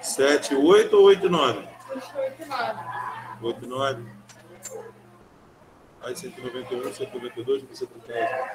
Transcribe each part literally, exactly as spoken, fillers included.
sete, oito ou oito, nove? oito, nove. oito, nove. Aí cento e noventa e um, cento e noventa e dois, você tem.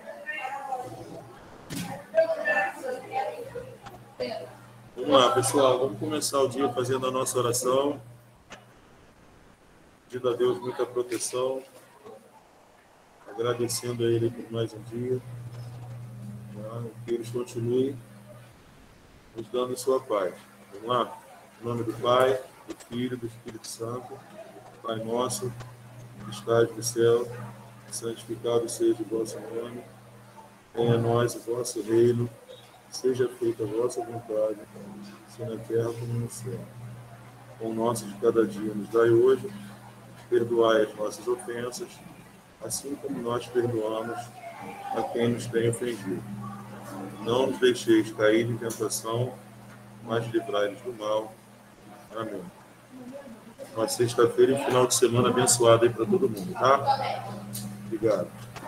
Vamos lá, pessoal. Vamos começar o dia fazendo a nossa oração. Pedindo a Deus muita proteção. Agradecendo a Ele por mais um dia. Tá? Que Ele continue nos dando sua paz. Vamos lá? Em nome do Pai, do Filho e do Espírito Santo. Pai nosso, que estás no céu, santificado seja o vosso nome. Venha a nós o vosso reino. Seja feita a vossa vontade, assim na terra como no céu. O pão nosso de cada dia nos dai hoje. Perdoai as nossas ofensas, assim como nós perdoamos a quem nos tem ofendido. Não nos deixeis cair em tentação, mas livrai-nos do mal. Amém. Uma sexta-feira e um final de semana abençoado aí para todo mundo, tá? Obrigado.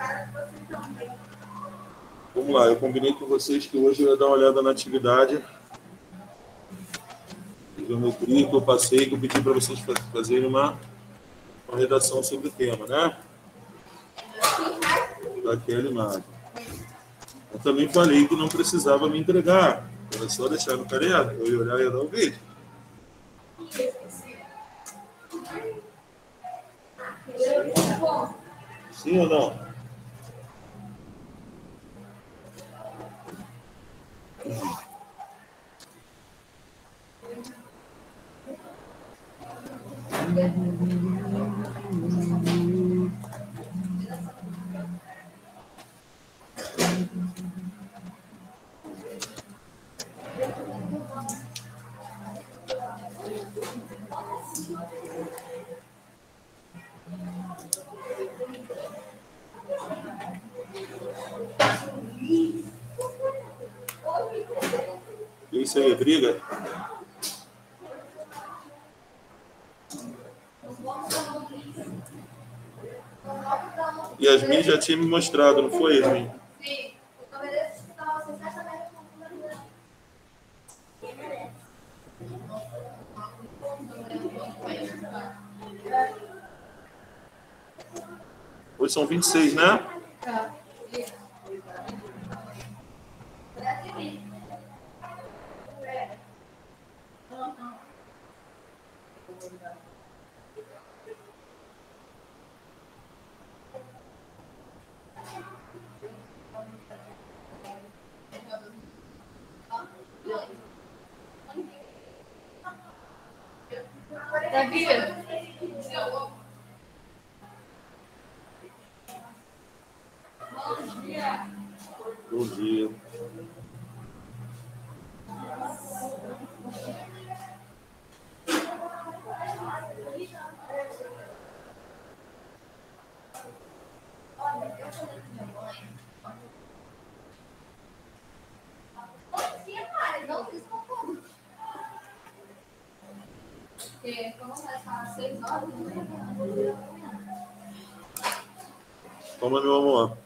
Vamos lá, eu combinei com vocês que hoje eu ia dar uma olhada na atividade de geometria que eu passei, que eu pedi para vocês fazerem uma, uma redação sobre o tema, né? Daquela imagem. Eu também falei que não precisava me entregar, era só deixar no careado, eu ia olhar e ia dar o vídeo. Sim ou não? Isso aí, briga? Yasmin já tinha me mostrado, não foi, Yasmin? Sim. Hoje são vinte e seis, né? Bom dia. Toma, meu amor.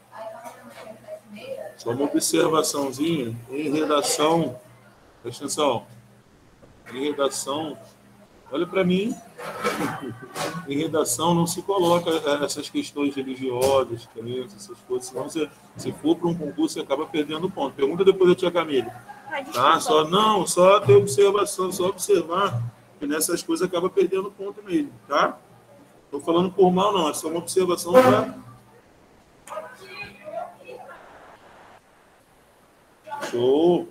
Só uma observaçãozinha em redação. Presta atenção. Em redação, olha para mim. Em redação não se coloca essas questões religiosas, crenças, essas coisas. Senão, você, se for para um concurso, você acaba perdendo ponto. Pergunta depois da tia Camille. Tá? Só, não, só ter observação, só observar. E nessas coisas acaba perdendo ponto mesmo, tá? Estou falando por mal, não. É só uma observação para... Show!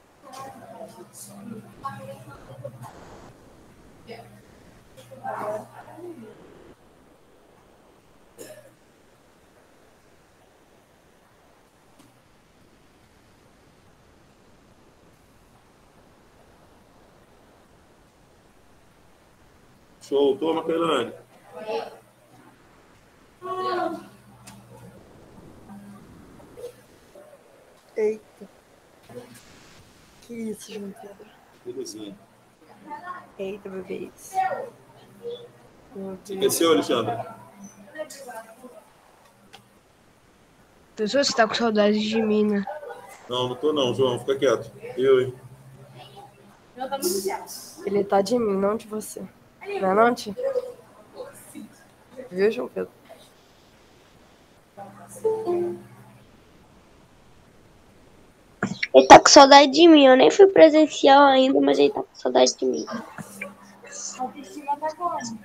Show! Toma, Cailane. Eita. Que isso, João Pedro? Belezinha. Eita, bebês. Você esqueceu, Alexandre? Pessoa, você tá com saudade de mim, né? Não, não tô não, João. Fica quieto. Eu, hein? Ele tá de mim, não de você. Não é não, tia? Viu, João Pedro? Ele tá com saudade de mim. Eu nem fui presencial ainda, mas ele tá com saudade de mim. A autoestima tá como?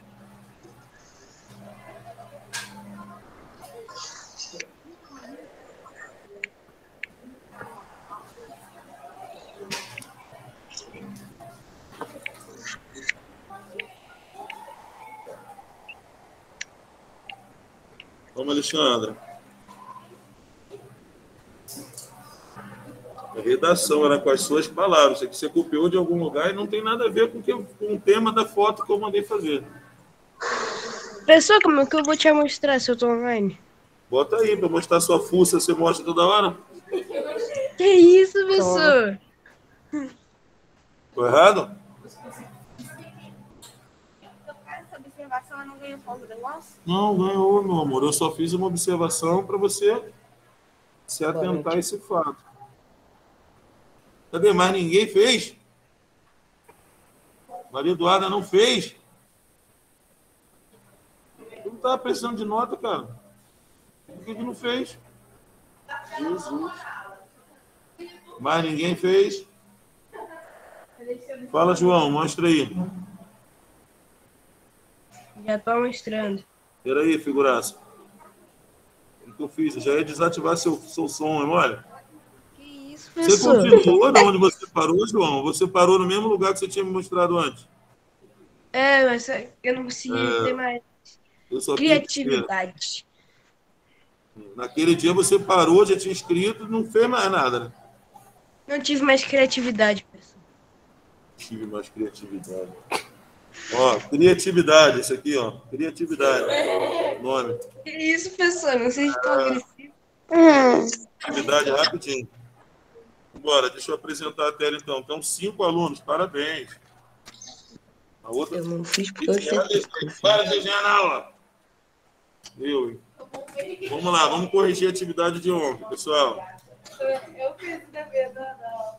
Vamos, Alexandra. A redação era com as suas palavras. Isso aqui você copiou de algum lugar e não tem nada a ver com, que, com o tema da foto que eu mandei fazer. Pessoal, como é que eu vou te mostrar se eu tô online? Bota aí para mostrar sua fuça. Você mostra toda hora? Que isso, pessoal? Tô errado? Essa observação eu não ganho ponto do negócio? Não, ganhou, meu amor. Eu só fiz uma observação para você se atentar a esse fato. Cadê? Mais ninguém fez? Maria Eduarda não fez? Tu não estava precisando de nota, cara. Por que que não fez? Jesus. Mais ninguém fez? Fala, João, mostra aí. Já tô mostrando. Peraí, figuraça. O que eu fiz? Eu já ia desativar seu, seu som, olha. Que isso, Você pessoal? continuou de onde você parou, João? Você parou no mesmo lugar que você tinha me mostrado antes? É, mas eu não consegui É, ter mais Eu só quis dizer, criatividade. naquele dia você parou, já tinha escrito, não fez mais nada, né? Não tive mais criatividade, pessoal. Tive mais criatividade. Ó, criatividade, esse aqui, ó. Criatividade. Nome. Que isso, pessoal? Não sei se tô agressivo. Hum. Atividade rapidinho. Bora, deixa eu apresentar a tela então. Tem cinco alunos, parabéns. A outra. Eu não fiz porque eu Desenhar, sei. desenhar. Para de desenhar na aula. Eu, hein? Vamos lá, vamos corrigir a atividade de ontem, pessoal. Eu fiz o dever da aula.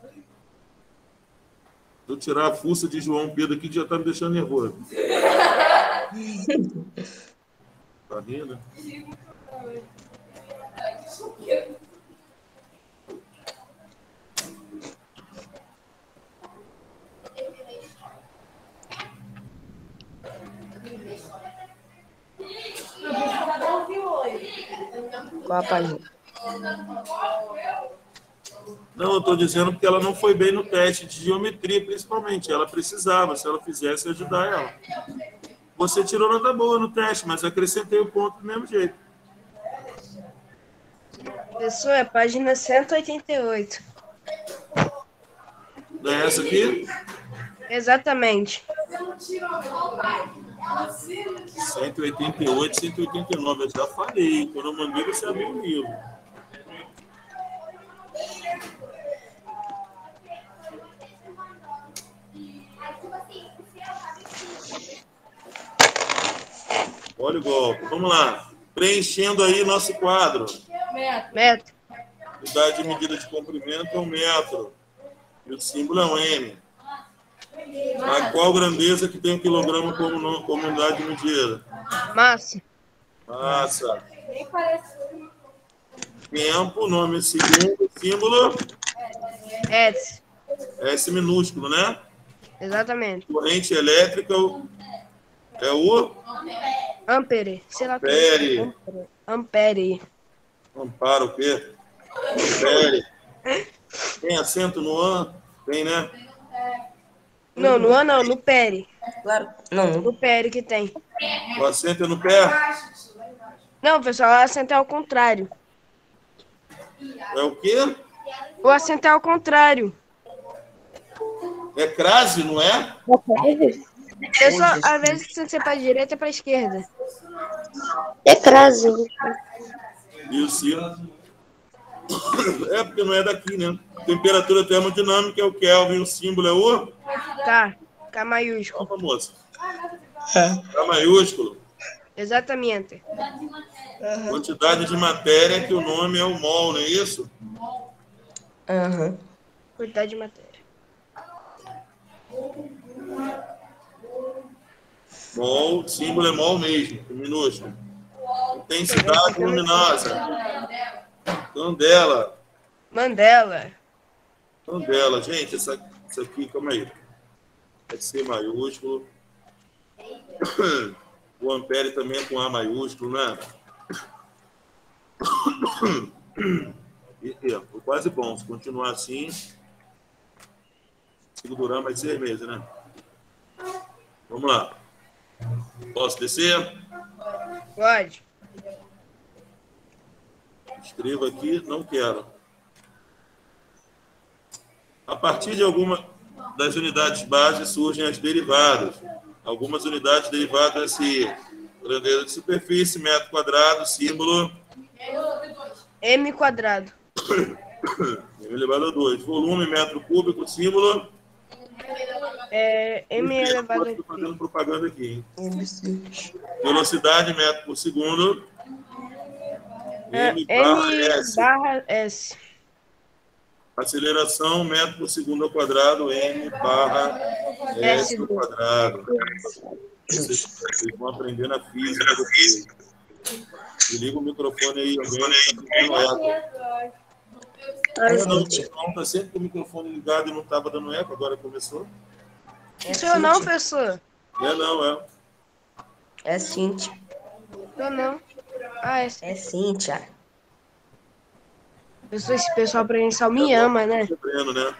Vou tirar a fuça de João Pedro aqui que já tá me deixando nervoso. Tá rindo? Qual a página? Não, eu estou dizendo porque ela não foi bem no teste de geometria, principalmente. Ela precisava, se ela fizesse, ajudar ela. Você tirou nota boa no teste, mas acrescentei o ponto do mesmo jeito. Pessoal, é página cento e oitenta e oito. Não é essa aqui? Exatamente. cento e oitenta e oito, cento e oitenta e nove. Eu já falei. Quando eu mandei, você abriu o livro. Olha o golpe. Vamos lá. Preenchendo aí nosso quadro. Metro. Unidade de medida de comprimento é um metro. E o símbolo é um M. A qual grandeza que tem um quilograma como, no- como unidade de medida? Massa. Massa. Tempo, nome segundo, símbolo S. S minúsculo, né? Exatamente. Corrente elétrica é o Ampere. Sei lá o que Ampere. é. Ampere. Ampere. Amparo, o quê? Ampere. Tem acento no an? Tem, né? Não, no ano não, no pere. Claro. Não. No pere que tem. O acento é no pé? Não, pessoal, o acento é ao contrário. É o quê? O acento é ao contrário. É crase, não é? Pessoal, às vezes se você é para direita é para esquerda. É crase. Isso. É porque não é daqui, né? Temperatura termodinâmica é o Kelvin, o símbolo é o... Tá. K maiúsculo. Calma, moça. K maiúsculo. Exatamente. Quantidade de matéria que o nome é o mol, não é isso? Aham. Quantidade de matéria. Mol, símbolo é mol mesmo, minúsculo. Intensidade luminosa. Candela. Mandela. Candela. Gente, essa, essa aqui, calma aí. É C maiúsculo. O ampere também é com A maiúsculo, né? E, e, foi quase bom. Se continuar assim, consigo durar mais seis meses, né? Vamos lá. Posso descer? Pode. Escrevo aqui, não quero. A partir de alguma das unidades básicas surgem as derivadas. Algumas unidades derivadas se grandeza de superfície, metro quadrado, símbolo M quadrado. M elevado a dois. Volume, metro cúbico, símbolo. É, M elevado a Estou fazendo propaganda aqui, hein? M Velocidade, metro por segundo. M barra S. barra S. Aceleração, metro por segundo ao quadrado, M barra S ao quadrado. Vocês, vocês vão aprender na física depois. Desliga o microfone aí, alguém tá eco. Não, não, tá sempre com o microfone ligado e não estava dando eco, agora começou. É Seu não, professor? É não, é. É Cíntia. Não, não. Ah, é, é Cíntia. Pessoal, esse pessoal presencial me é ama, né? Treino, né?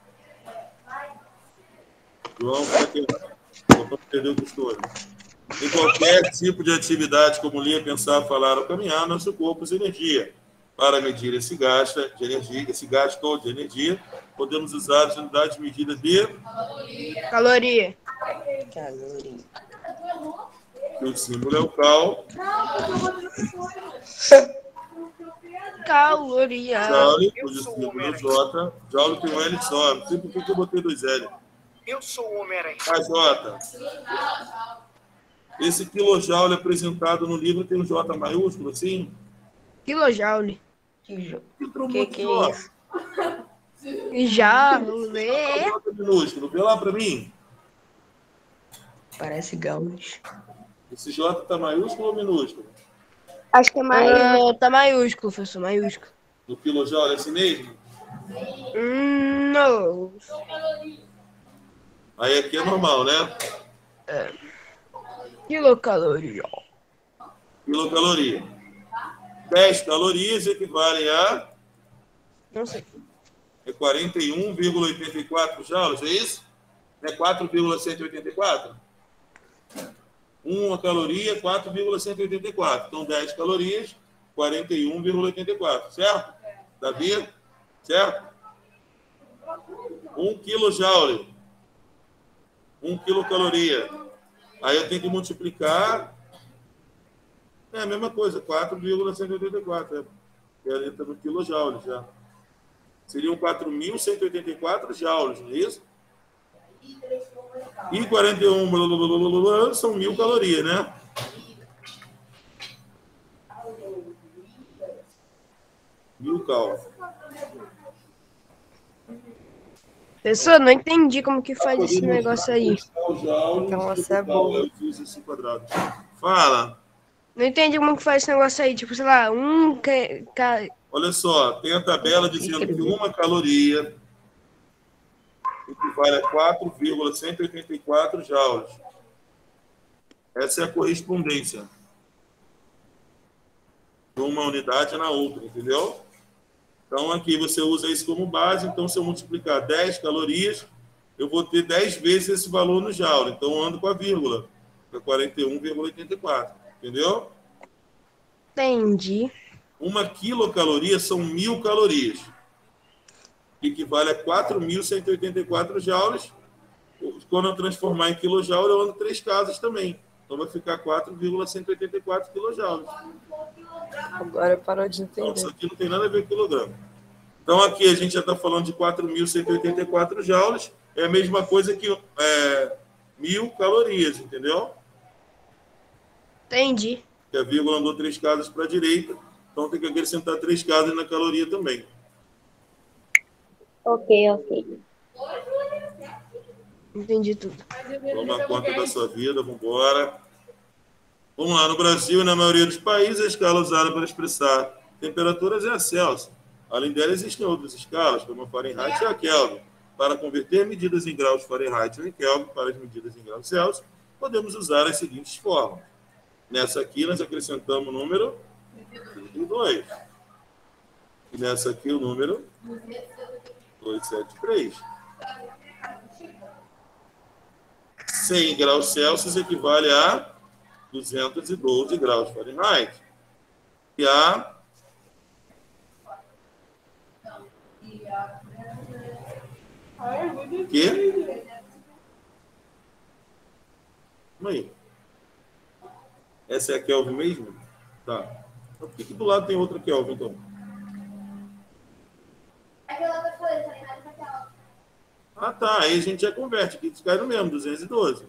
João, para quê? Vou perder o costume. Em qualquer tipo de atividade, como ler, pensar, falar ou caminhar, nosso corpo usa energia. Para medir esse gasto de energia, esse gasto de energia, podemos usar as unidades de medida de caloria. Caloria. O símbolo é o cal. Caloria. Joule, cujo símbolo é o J. Joule tem um L só. Não sei por que eu botei dois L. Eu sou o Homem-Aranha. A J. Esse quilojoule apresentado no livro tem um J maiúsculo, assim? Quilojoule. Que, que, que é isso? Joule. J minúsculo. Vê lá para mim. Parece gaules. Esse J tá maiúsculo ou minúsculo? Acho que é maiúsculo. Uh, tá maiúsculo, professor, maiúsculo. No quilojoule é assim mesmo? Hum, não. Aí aqui é normal, né? É. Quilocaloria. Quilocaloria. dez calorias equivalem a... Não sei. É quarenta e um vírgula oitenta e quatro joules, é isso? É quatro vírgula cento e oitenta e quatro? Uma caloria, quatro vírgula cento e oitenta e quatro. Então, dez calorias, quarenta e um vírgula oitenta e quatro. Certo? Davi? Certo? um quilojoule. um quilocaloria. Aí eu tenho que multiplicar. É a mesma coisa, quatro vírgula cento e oitenta e quatro. É a letra do quilojoule já. Seriam quatro mil cento e oitenta e quatro joules, não é isso? E quarenta e um blá, blá, blá, blá, blá, são mil calorias, né? Mil cal. Professor, não entendi como que faz esse negócio aí. Então você é bom. Fala. Não entendi como que faz esse negócio aí. Tipo, sei lá, um... Que, que... Olha só, tem a tabela dizendo que uma caloria equivale a quatro vírgula cento e oitenta e quatro joules. Essa é a correspondência de uma unidade na outra, entendeu? Então, aqui você usa isso como base. Então, se eu multiplicar dez calorias, eu vou ter dez vezes esse valor no joule. Então, eu ando com a vírgula, que é quarenta e um vírgula oitenta e quatro. Entendeu? Entendi. Uma quilocaloria são mil calorias, que equivale a quatro mil cento e oitenta e quatro joules. Quando eu transformar em quilojoule, eu ando três casas também. Então, vai ficar quatro vírgula cento e oitenta e quatro quilojoules. Agora parou de entender. Então, isso aqui não tem nada a ver com quilograma. Então, aqui a gente já está falando de quatro mil cento e oitenta e quatro joules. É a mesma coisa que é, mil calorias, entendeu? Entendi. Que a vírgula andou três casas para a direita. Então, tem que acrescentar três casas na caloria também. Ok, ok. Entendi tudo. Toma conta da sua vida, vamos embora. Vamos lá, no Brasil e na maioria dos países, a escala usada para expressar temperaturas é a Celsius. Além dela, existem outras escalas, como a Fahrenheit e a Kelvin. Para converter medidas em graus Fahrenheit ou em Kelvin para as medidas em graus Celsius, podemos usar as seguintes formas. Nessa aqui, nós acrescentamos o número trinta e dois. E nessa aqui, o número duzentos e setenta e três. cem graus Celsius equivale a duzentos e doze graus Fahrenheit. E a que? Calma aí. Essa é a Kelvin mesmo? Tá. Por que, que do lado tem outra Kelvin, então? Ah, tá. Aí a gente já converte. Aqui cai no mesmo, duzentos e doze.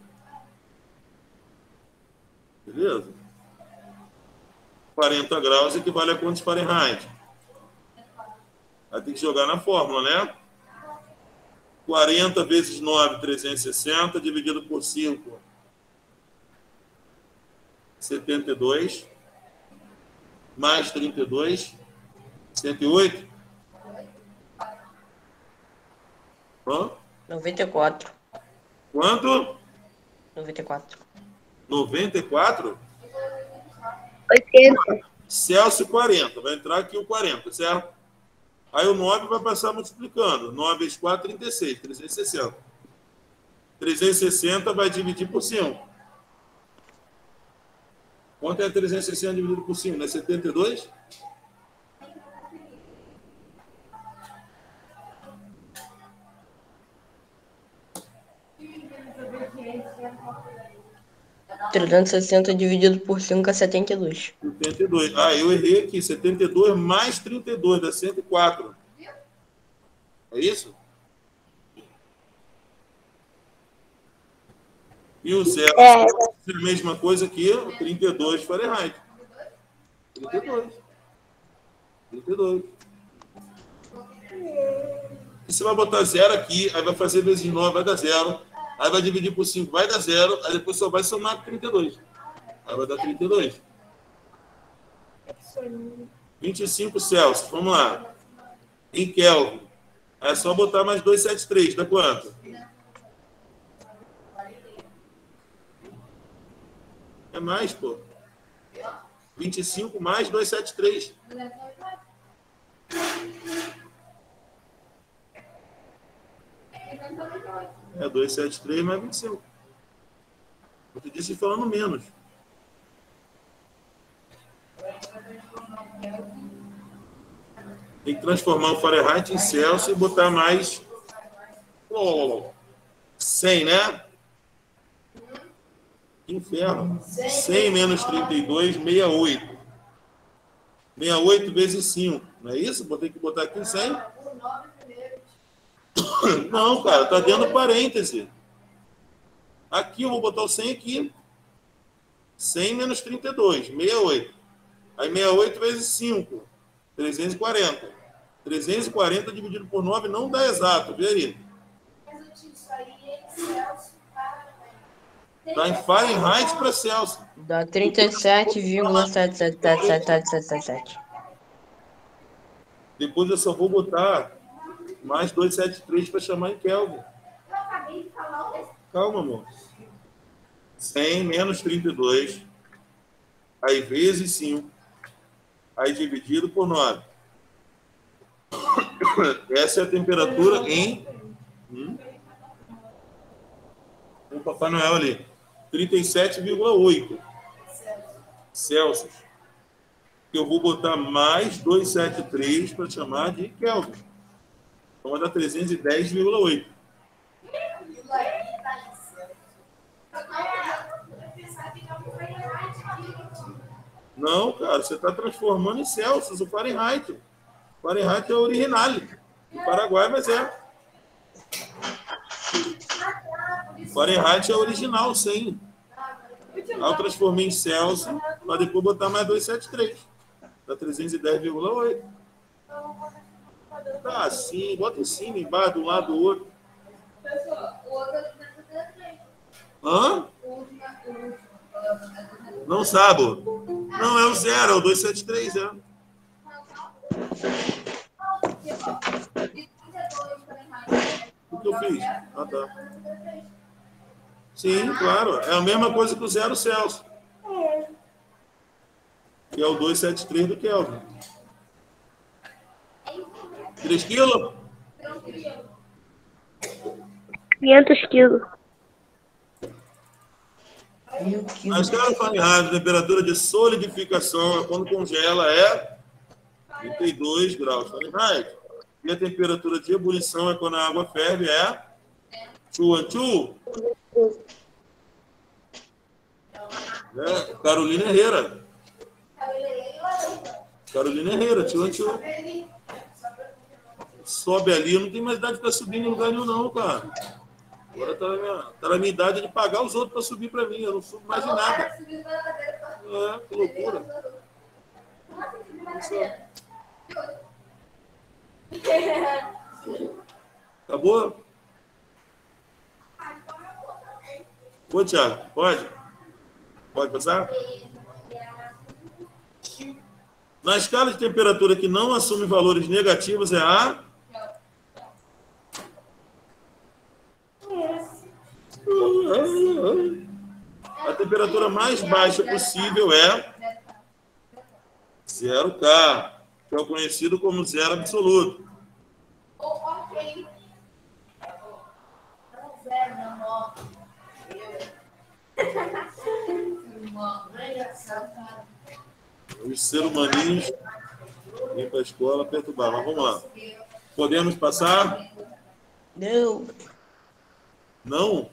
Beleza? quarenta graus equivale a quantos Fahrenheit? Vai ter que jogar na fórmula, né? quarenta vezes nove, trezentos e sessenta, dividido por cinco, setenta e dois. Mais trinta e dois, cento e oito. Hã? noventa e quatro. Quanto? noventa e quatro. noventa e quatro? oitenta. Celsius quarenta. Vai entrar aqui o quarenta, certo? Aí o nove vai passar multiplicando. nove vezes quatro, trinta e seis. trezentos e sessenta. trezentos e sessenta vai dividir por cinco. Quanto é trezentos e sessenta dividido por cinco? Não é setenta e dois? trezentos e sessenta dividido por cinco é setenta e dois. setenta e dois. Ah, eu errei aqui. setenta e dois mais trinta e dois dá cento e quatro. É isso? E o zero É. é a mesma coisa que o trinta e dois Fahrenheit. trinta e dois. trinta e dois. E você vai botar zero aqui, aí vai fazer vezes nove, vai dar zero. Aí vai dividir por cinco, vai dar zero. Aí depois só vai somar com trinta e dois. Aí vai dar trinta e dois. vinte e cinco Celsius. Vamos lá. Em Kelvin. Aí é só botar mais duzentos e setenta e três. Dá quanto? É mais, pô. vinte e cinco mais duzentos e setenta e três. É duzentos e setenta e três mais vinte e cinco. Eu te disse falando menos. Tem que transformar o Fahrenheit em Celsius e botar mais oh, cem, né? Inferno. cem menos trinta e dois, sessenta e oito. sessenta e oito vezes cinco. Não é isso? Vou ter que botar aqui cem. Não, cara, tá dentro do parêntese. Aqui eu vou botar o cem aqui. cem menos trinta e dois, sessenta e oito. Aí sessenta e oito vezes cinco, trezentos e quarenta. trezentos e quarenta dividido por nove não dá exato, vê aí. Está em Fahrenheit para Celsius. Dá trinta e sete vírgula sete sete sete sete sete sete sete sete. Depois eu só vou botar mais duzentos e setenta e três para chamar em Kelvin. Calma, amor. cem menos trinta e dois. Aí vezes cinco. Aí dividido por nove. Essa é a temperatura em... Hum? O Papai Noel ali. trinta e sete vírgula oito Celsius. Eu vou botar mais duzentos e setenta e três para chamar de Kelvin. Então vai dar trezentos e dez vírgula oito. Não, cara, você está transformando em Celsius o Fahrenheit. O Fahrenheit é o original. Do Paraguai, mas é. Fahrenheit é original, sim. Aí eu transformei em Celsius, para depois botar mais duzentos e setenta e três. Dá trezentos e dez vírgula oito. Tá assim, bota em cima, embaixo, de um lado do outro. Hã? Não sabe? Não, é o zero, é o duzentos e setenta e três, é. O que eu fiz? Ah, tá. Sim, claro. É a mesma coisa que o zero Celsius. Que é o duzentos e setenta e três do Kelvin. três quilos? quinhentos quilos. Mil Na quilos. escala Fahrenheit, a temperatura de solidificação, quando congela, é trinta e dois graus Fahrenheit. E a temperatura de ebulição é quando a água ferve, é dois dois. É, Carolina Herrera. Carolina Herrera, dois dois. Sobe ali, não tem mais idade para subir em lugar nenhum, não, cara. Agora tá na, minha, tá na minha idade de pagar os outros para subir para mim. Eu não subo mais em nada. É, que loucura. Acabou? Ô, Thiago, pode? Pode passar? Na escala de temperatura que não assume valores negativos é a... A temperatura mais baixa possível é zero K, que é o conhecido como zero absoluto. Os seres humaninhos vêm para a escola perturbar. Mas vamos lá. Podemos passar? Não. Não?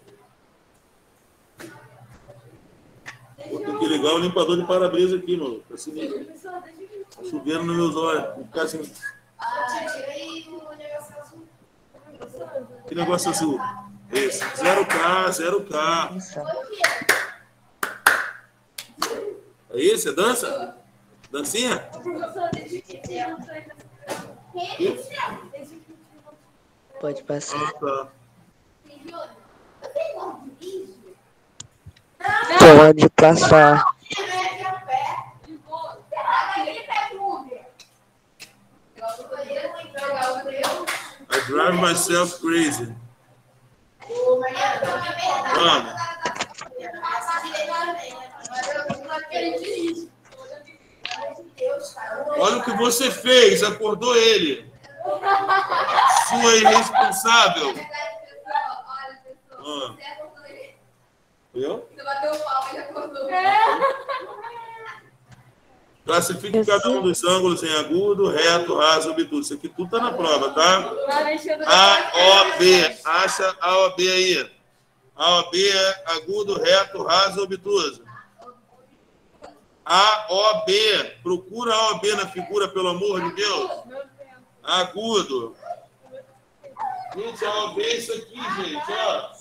Vou ter que ligar o limpador de para-brisa aqui, mano. Tá chovendo nos meus olhos. Vou ficar assim. Que negócio azul? Esse. zero K, zero K. É esse? É dança? Dancinha? Pode passar. Ah, tá. Pode passar. I drive myself crazy. Vamos. Olha o que você fez, acordou ele. Sua irresponsável. Ah. Eu? Você bateu o pau e acordou. Classifique cada um dos ângulos em agudo, reto, raso, obtuso. Isso aqui tudo está na prova, tá? A, O, B. Acha A, O, B aí. A, O, B é agudo, reto, raso, obtuso. A, O, B. Procura A, O, B na figura, pelo amor de Deus. Agudo. Gente, A, O, B é isso aqui, gente. Ó.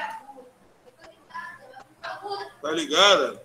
Tá ligada?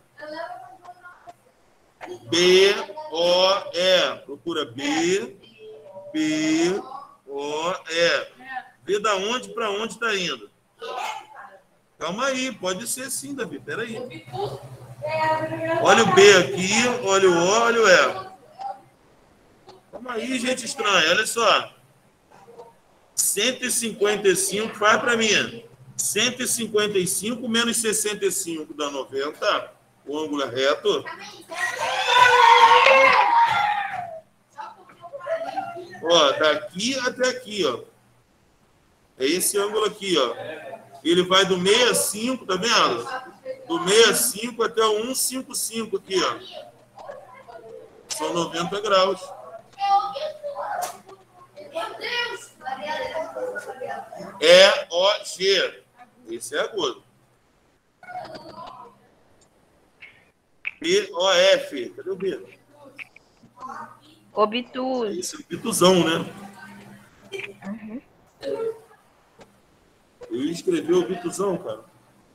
B, O, E. Procura B, B, O, E. Vê da onde para onde está indo. Calma aí, pode ser sim, Davi. Peraí. Olha o B aqui, olha o O, olha o E. Calma aí, gente estranha. Olha só. cento e cinquenta e cinco, faz para mim. cento e cinquenta e cinco menos sessenta e cinco dá noventa. O ângulo é reto. Ó, daqui até aqui, ó. É esse ângulo aqui, ó. Ele vai do sessenta e cinco, tá vendo? Do sessenta e cinco até o cento e cinquenta e cinco aqui, ó. São noventa graus. E, O, G. Esse é agudo. B, O, F. Cadê o B? Obtuso. Esse é obtusão, né? Uhum. Eu ia escrever obtusão, cara.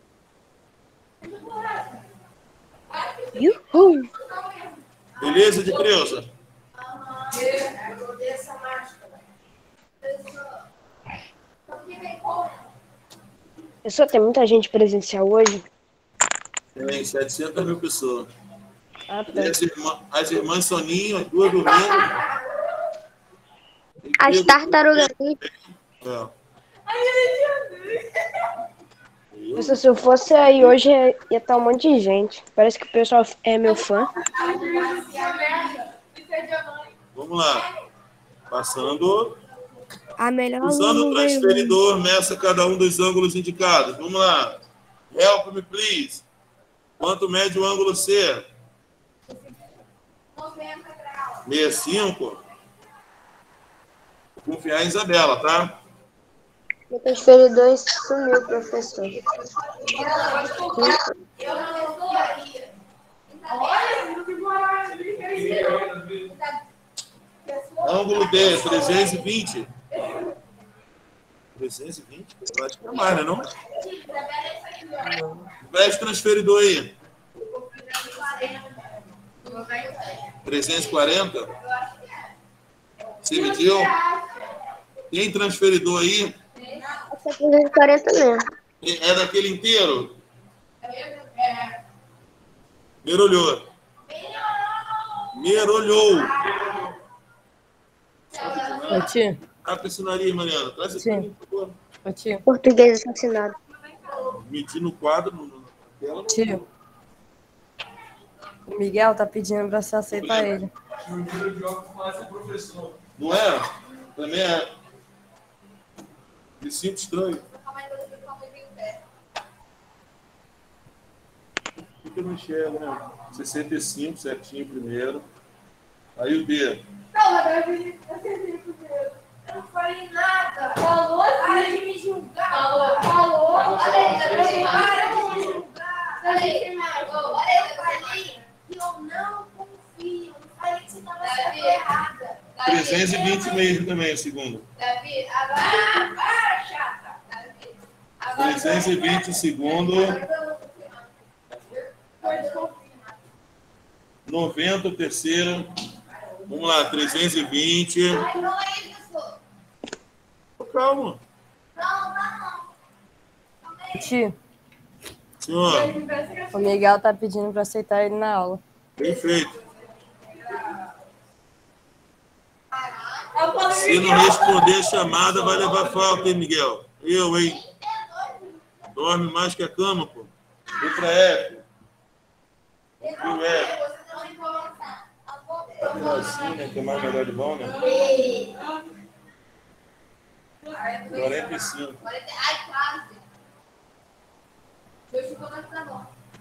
Uhul. Beleza, de criança? Pessoal, tem muita gente presencial hoje? Tem setecentas mil pessoas. Ah, E tá. as, irmã, as irmãs Soninho, as duas dormindo. As tartarugas. É. Pessoal, se eu fosse aí hoje, ia estar um monte de gente. Parece que o pessoal é meu fã. Vamos lá. Passando. A melhor Usando o aluno veio. transferidor, meça cada um dos ângulos indicados. Vamos lá. Help me, please. Quanto mede o ângulo C? sessenta e cinco. Vou confiar em Isabela, tá? Meu transferidor sumiu, professor. Ângulo D, trezentos e vinte. trezentos e vinte? Eu acho que é mais, né? Não? Veste transferidor aí. trezentos e quarenta? Você mediu? Tem transferidor aí? Essa é trezentos e quarenta mesmo. É daquele inteiro? Merolhou. Merolhou. Ô, tio. Abre esse nariz, Mariana. Traz esse Sim. nariz, por favor. Ô, tio. Português assassinado. Medir no quadro, no- na tela. Tio. O Miguel tá pedindo pra você aceitar ele. Não é? Também é. Me sinto estranho. Por que eu não enxergo, né? sessenta e cinco, certinho primeiro. Aí o D. Eu não falei nada. Falou, para de me julgar. Falou, falou. Para de me julgar. Falei, eu falei que eu não confio. Eu falei que você estava sendo errada. trezentos e vinte mesmo também, o segundo. Davi, agora para, chata. trezentos e vinte o segundo. noventa o terceiro. Vamos lá, trezentos e vinte. Calma. Tio, Senhor, o Miguel tá pedindo pra aceitar ele na aula. bem feito. Se não responder a chamada, vai levar falta, hein, Miguel? Eu, hein? Dorme mais que a cama, pô. Vem pra F. Viu, F? Tá melhorzinho, né? Que é mais melhor de bom, né? quarenta e cinco. Ai, quase. Deixa eu colocar bom.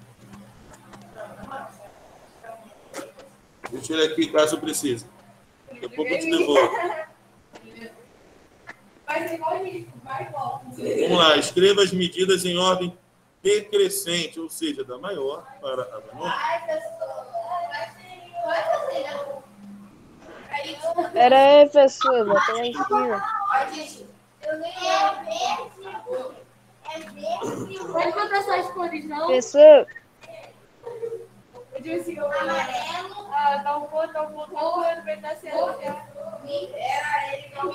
Deixa ele aqui, caso precise. Daqui a pouco eu te devolvo. Vai igual isso, vai e volta. Vamos lá, escreva as medidas em ordem decrescente, ou seja, da maior para a menor. Ai, pessoal. Vai fazer, né? Pera aí, pessoal. Bota lá em cima. Ó, gente, eu nem é verde. É verde. Pode botar só as cores, não? Pessoal, Eu disse amarelo. Ah, tá um ponto, tá um ponto, tá um ponto, vai estar sendo. Era ele que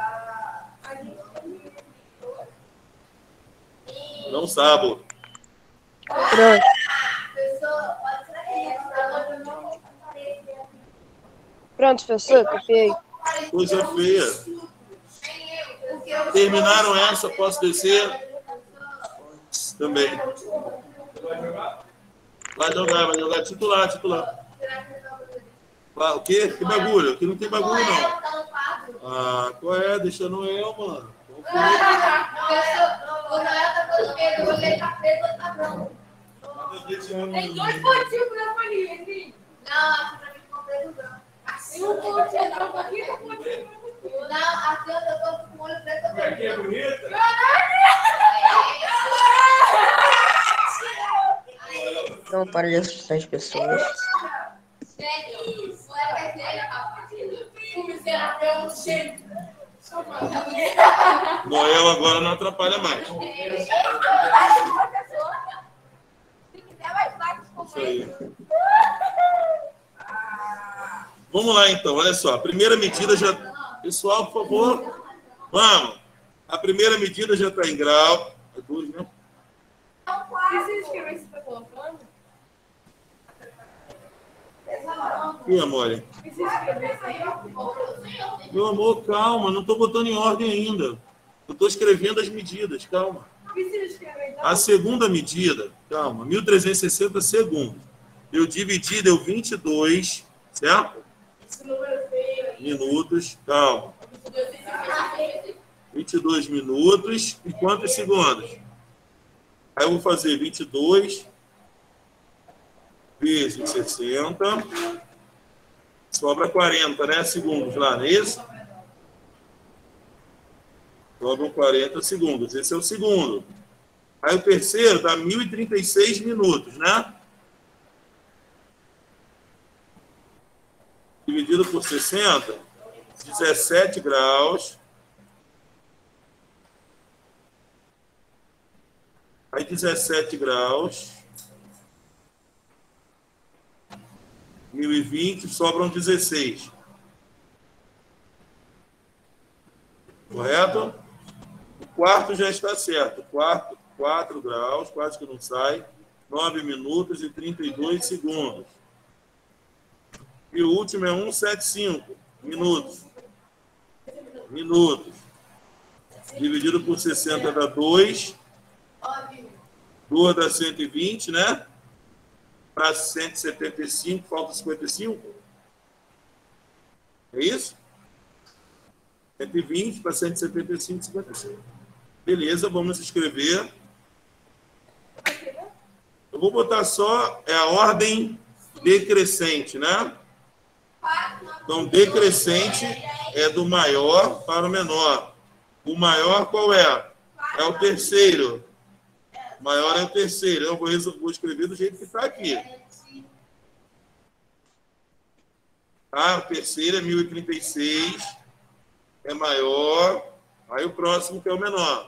eu Não sabo. pronto. Pessoa, pode ser. Pronto, pessoal, copiei. Coisa feia. Terminaram essa, posso descer? Também. Vai jogar, vai jogar titular, titular. Ah, o quê? Que bagulho? Aqui não tem bagulho, não. Ah, qual é? Deixa eu no eu, mano. Tem dois pontinhos pra folhinha aqui. Não, pra mim completo branco. Tem um pontinho branco aqui e um pontinho branco aqui. Não, aqui eu tô com o olho preto. Aqui é bonita? Não para de assustar as pessoas. Noel agora não atrapalha mais. Isso aí. Vamos lá, então. Olha só. A primeira medida já... Pessoal, por favor. Vamos. A primeira medida já está em grau. É dois, né? escrever isso que você está colocando? E, amor? Meu amor, calma, não estou botando em ordem ainda. Eu estou escrevendo as medidas, calma. A segunda medida, calma, mil trezentos e sessenta segundos. Eu dividi, deu vinte e dois, certo? Minutos, calma. vinte e dois minutos e quantos segundos? Aí eu vou fazer vinte e dois vezes sessenta, sobra quarenta, né? Segundos lá, não é isso? Sobram quarenta segundos. Esse é o segundo. Aí o terceiro dá mil e trinta e seis minutos, né? Dividido por sessenta, dezessete graus. Aí dezessete graus. mil e vinte, sobram dezesseis. Correto? O quarto já está certo. Quarto, quatro graus, quase que não sai. nove minutos e trinta e dois segundos. E o último é cento e setenta e cinco minutos. Minutos. Dividido por sessenta dá dois. dois dá cento e vinte, né? Para cento e setenta e cinco, falta cinquenta e cinco. É isso? cento e vinte para cento e setenta e cinco, cinquenta e cinco. Beleza, vamos escrever. Eu vou botar só é a ordem decrescente, né? Então, decrescente é do maior para o menor. O maior qual é? É o terceiro. O maior é o terceiro. Eu vou, vou escrever do jeito que está aqui. Tá? O terceiro é mil e trinta e seis. É maior. Aí o próximo que é o menor.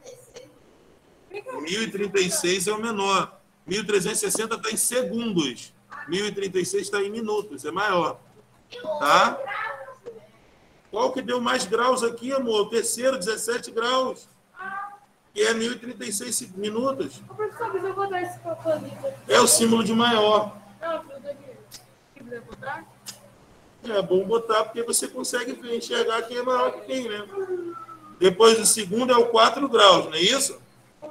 mil e trinta e seis é o menor. mil trezentos e sessenta está em segundos. mil e trinta e seis está em minutos. É maior. Tá? Qual que deu mais graus aqui, amor? O terceiro, dezessete graus. Que é mil e trinta e seis minutos. Professor, mas eu vou dar esse papelito. É o símbolo de maior. Não, tudo aqui. Se quiser botar? É bom botar, porque você consegue enxergar quem é maior que quem, né? Depois o segundo é o quatro graus, não é isso?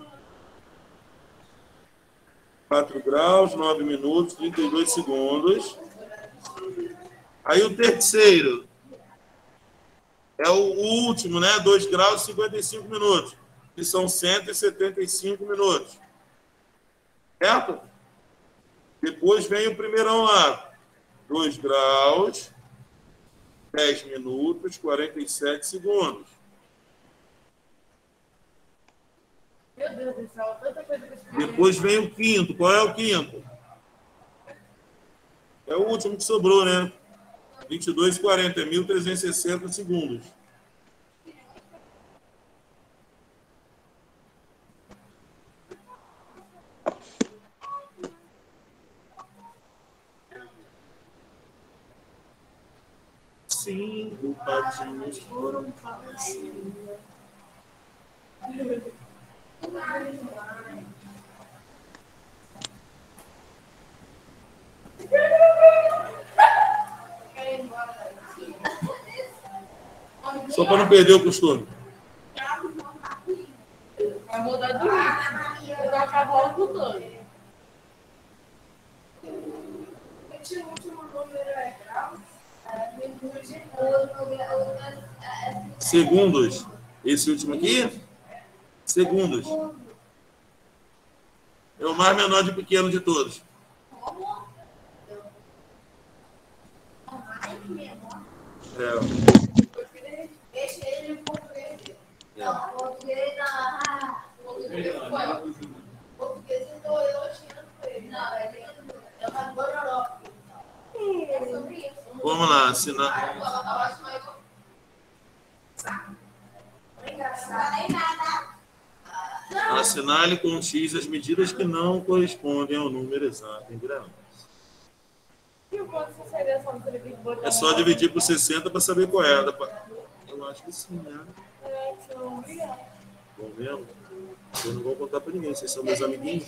quatro graus, nove minutos, trinta e dois segundos. Aí o terceiro é o último, né? dois graus e cinquenta e cinco minutos. Que são cento e setenta e cinco minutos. Certo? Depois vem o primeirão lá. dois graus, dez minutos, quarenta e sete segundos. Meu Deus do céu, tanta coisa que eu escrevi. Depois vem o quinto. Qual é o quinto? É o último que sobrou, né? vinte e dois e quarenta, é mil trezentos e sessenta segundos. Cinco patinhos foram para cima. Só para não perder o costume. Vai mudar do ritmo. Eu vou acabar mudando. Esse último número é grau. Segundos. Esse último aqui? Segundos. É o mais menor de pequeno de todos. É. Esse ele em português. É. Não, português não. Português então eu tinha ele. Não, ele é uma bororó. É sobre isso. Vamos lá, assinar. Assinale com um X as medidas que não correspondem ao número exato em gramas. É só dividir por sessenta para saber qual é. Eu acho que sim, né? Vamos ver? Eu não vou contar para ninguém, vocês são meus amiguinhos.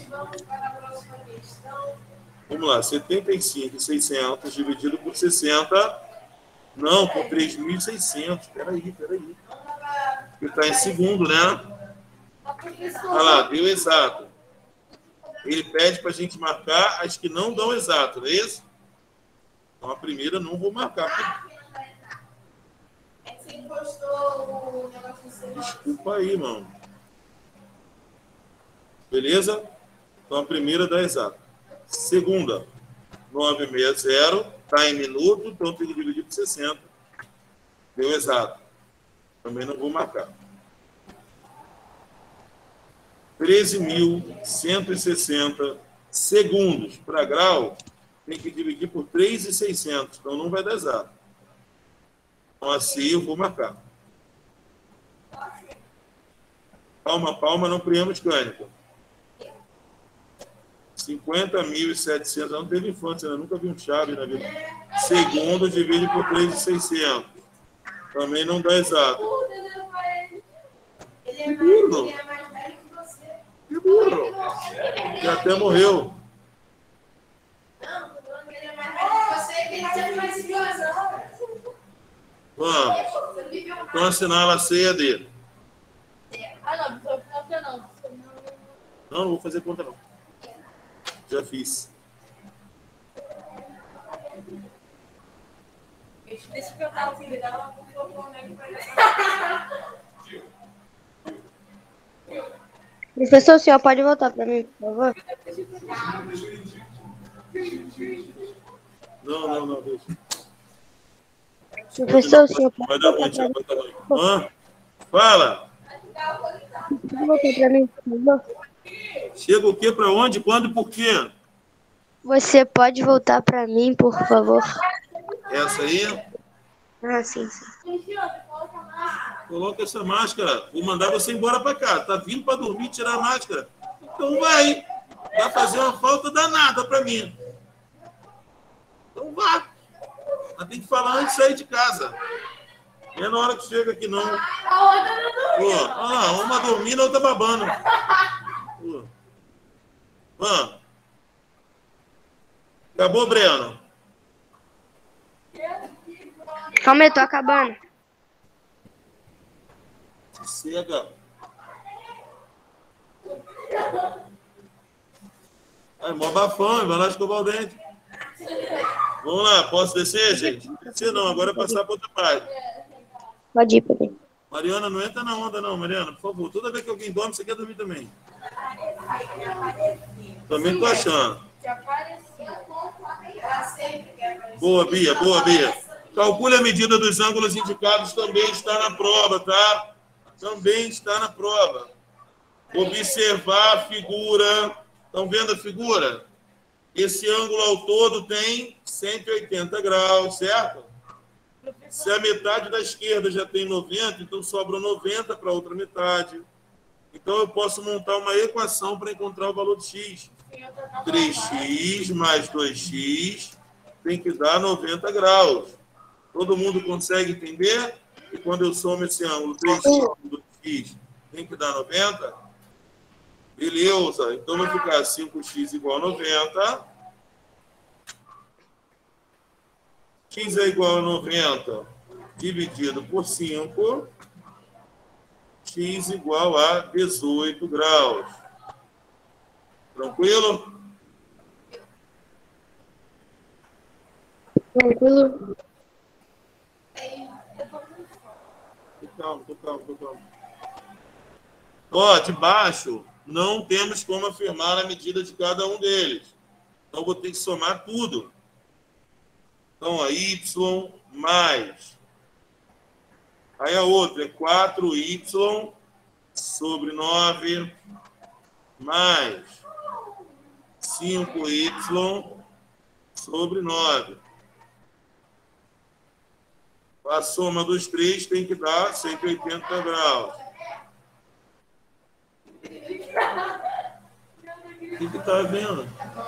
Vamos lá, setenta e cinco mil e seiscentos dividido por sessenta. Não, por três mil e seiscentos. Peraí, peraí. Porque está em segundo, né? Olha lá, deu exato. Ele pede para a gente marcar as que não dão exato, não é isso? Então a primeira não vou marcar. Desculpa aí, mano. Beleza? Então a primeira dá exato. Segunda, novecentos e sessenta, está em minuto, então tem que dividir por sessenta. Deu exato. Também não vou marcar. treze mil cento e sessenta segundos para grau, tem que dividir por três mil e seiscentos, então não vai dar exato. Então assim eu vou marcar. Palma, palma, não priemos cânico. cinquenta mil e setecentos, não teve infância, né? Nunca vi um chave na vida. Segundo, divide por três mil e seiscentos. Também não dá exato. Que burro. Que burro. E até morreu. Vamos. Então assinala a ceia dele. Ah, não, não, não. Não, não vou fazer conta, não. Já fiz. Deixa eu cantar o filho dela, por favor, né? Professor, o senhor pode voltar para mim, por favor? Não, não, não, deixa. Professor, o senhor pode Vai dar voltar ruim, para mim? vai dar ruim. Hã? Fala. Pode voltar para mim, por favor? Chega o quê? Para onde? Quando e por quê? Você pode voltar para mim, por favor? Essa aí? Ah, sim, sim. Coloca essa máscara. Vou mandar você embora para casa. Tá vindo para dormir e tirar a máscara? Então vai. Vai fazer uma falta danada para mim. Então vá. Mas tem que falar antes de sair de casa. Não é na hora que chega aqui, não. Pô, olha lá, uma dormindo, a outra babando. Pô. Vamos. Acabou, Breno? Calma aí, tô acabando. Chega. Ai, mó bafão, vai lá escovar o dente. Vamos lá, posso descer, gente? Descer não, agora é passar para outra parte. Pode ir, pode ir. Mariana, não entra na onda não, Mariana, por favor. Toda vez que alguém dorme, você quer dormir também. Também tô achando. Boa, Bia, boa, Bia. Calcule a medida dos ângulos indicados, também está na prova, tá? Também está na prova. Observar a figura. Estão vendo a figura? Esse ângulo ao todo tem cento e oitenta graus, certo? Se a metade da esquerda já tem noventa, então sobra noventa para a outra metade. Então eu posso montar uma equação para encontrar o valor de x. três x mais dois x tem que dar noventa graus. Todo mundo consegue entender? E quando eu somo esse ângulo, três x com dois x tem que dar noventa? Beleza. Então vai ficar cinco x igual a noventa. X é igual a noventa dividido por cinco. X igual a dezoito graus. Tranquilo? Tranquilo? Tô calmo, tô calmo, tô calmo. Ó, de baixo, não temos como afirmar a medida de cada um deles. Então, vou ter que somar tudo. Então, a y mais. Aí a outra é quatro y sobre nove mais cinco y sobre nove. A soma dos três tem que dar cento e oitenta graus. O que está vendo?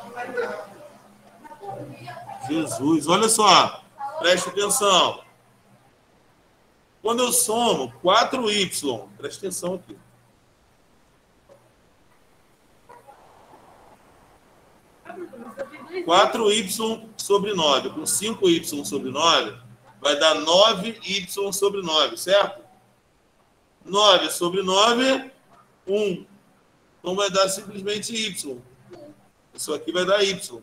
Jesus, olha só. Preste atenção. Quando eu somo quatro y, preste atenção aqui. quatro y sobre nove com cinco y sobre nove vai dar nove y sobre nove, certo? nove sobre nove, um. Então vai dar simplesmente y. Isso aqui vai dar y.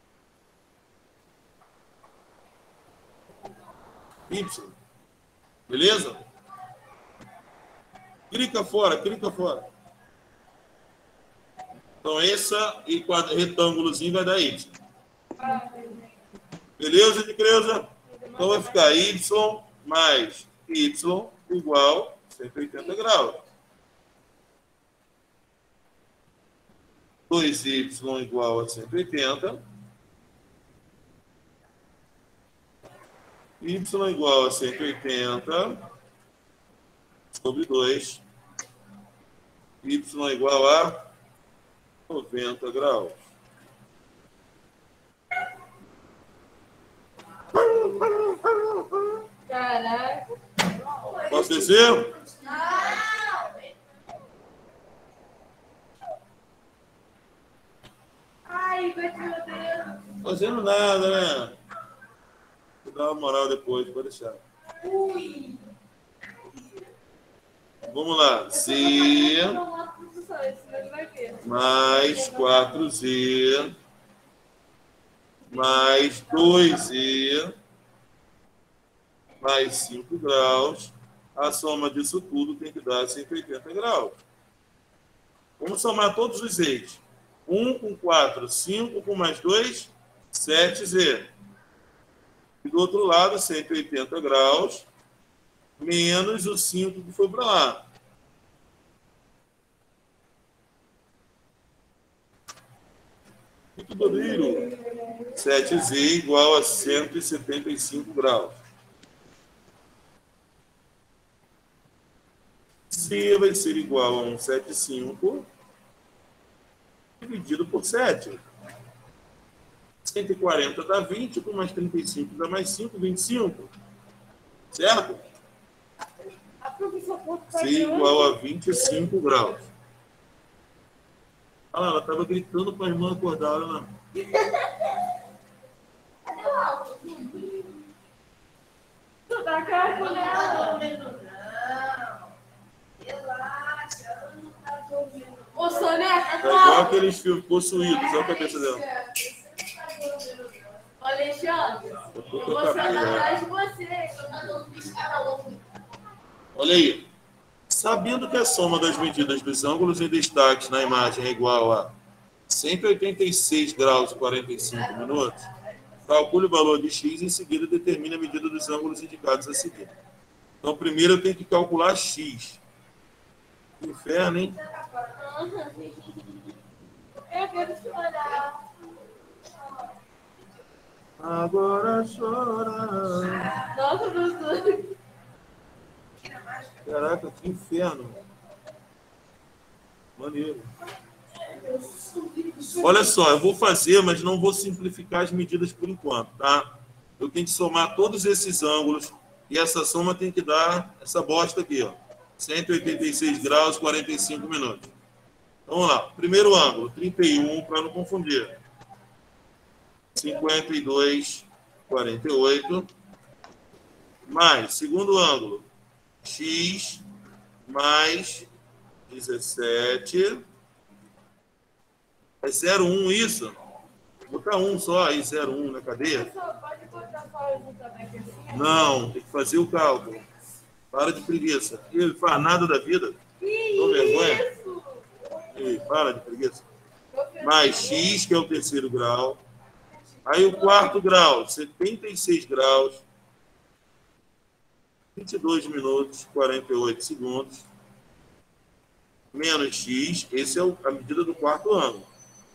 Y. Beleza? Clica fora, clica fora. Então, essa e quadro, retângulozinho vai dar y. Beleza, de Creuza? Então, vai ficar y mais y igual a cento e oitenta graus. dois y igual a cento e oitenta. Y igual a cento e oitenta sobre dois. Y igual a noventa graus. Caraca. Posso dizer? Ai, meu Deus. Fazendo nada, né? Vou dar uma moral depois, pode deixar. Ui. Vamos lá. Z mais quatro z mais dois z mais cinco graus. A soma disso tudo tem que dar cento e oitenta graus. Vamos somar todos os z's. um com quatro, cinco com mais dois, sete z. E do outro lado, cento e oitenta graus, menos o cinco que foi para lá. Muito doido. sete z igual a cento e setenta e cinco graus. C vai ser igual a cento e setenta e cinco dividido por sete. cento e quarenta dá vinte, com mais trinta e cinco dá mais cinco, vinte e cinco. Certo? C igual a vinte e cinco graus. Olha lá, ela estava gritando para a irmã acordar. Olha lá. Tu tá calculando. Relaxa, eu não tá dormindo. Ô, Soneca, É igual aqueles filmes possuídos, olha a cabeça dela. Ô, Alexandre, eu vou sentar atrás de você. Olha aí. Sabendo que a soma das medidas dos ângulos em destaques na imagem é igual a cento e oitenta e seis graus e quarenta e cinco minutos, calcule o valor de x e em seguida determine a medida dos ângulos indicados a seguir. Então, primeiro eu tenho que calcular x. Que inferno, hein? Eu quero chorar. Agora chora. Nossa, professor. Caraca, que inferno. Maneiro. Olha só, eu vou fazer, mas não vou simplificar as medidas por enquanto, tá? Eu tenho que somar todos esses ângulos e essa soma tem que dar essa bosta aqui, ó. cento e oitenta e seis graus e quarenta e cinco minutos. Então, vamos lá. Primeiro ângulo, trinta e um, para não confundir. cinquenta e dois, quarenta e oito. Mais, segundo ângulo, x mais dezessete. É zero vírgula um isso? Vou botar um só aí, zero vírgula um na cadeia. Pode botar fora também, assim. Não, tem que fazer o cálculo. Para de preguiça. Ele faz nada da vida. Tô vergonha. E para de preguiça. Mais x, que é o terceiro grau. Aí o quarto grau, setenta e seis graus, vinte e dois minutos, quarenta e oito segundos. Menos x, esse é a medida do quarto ângulo.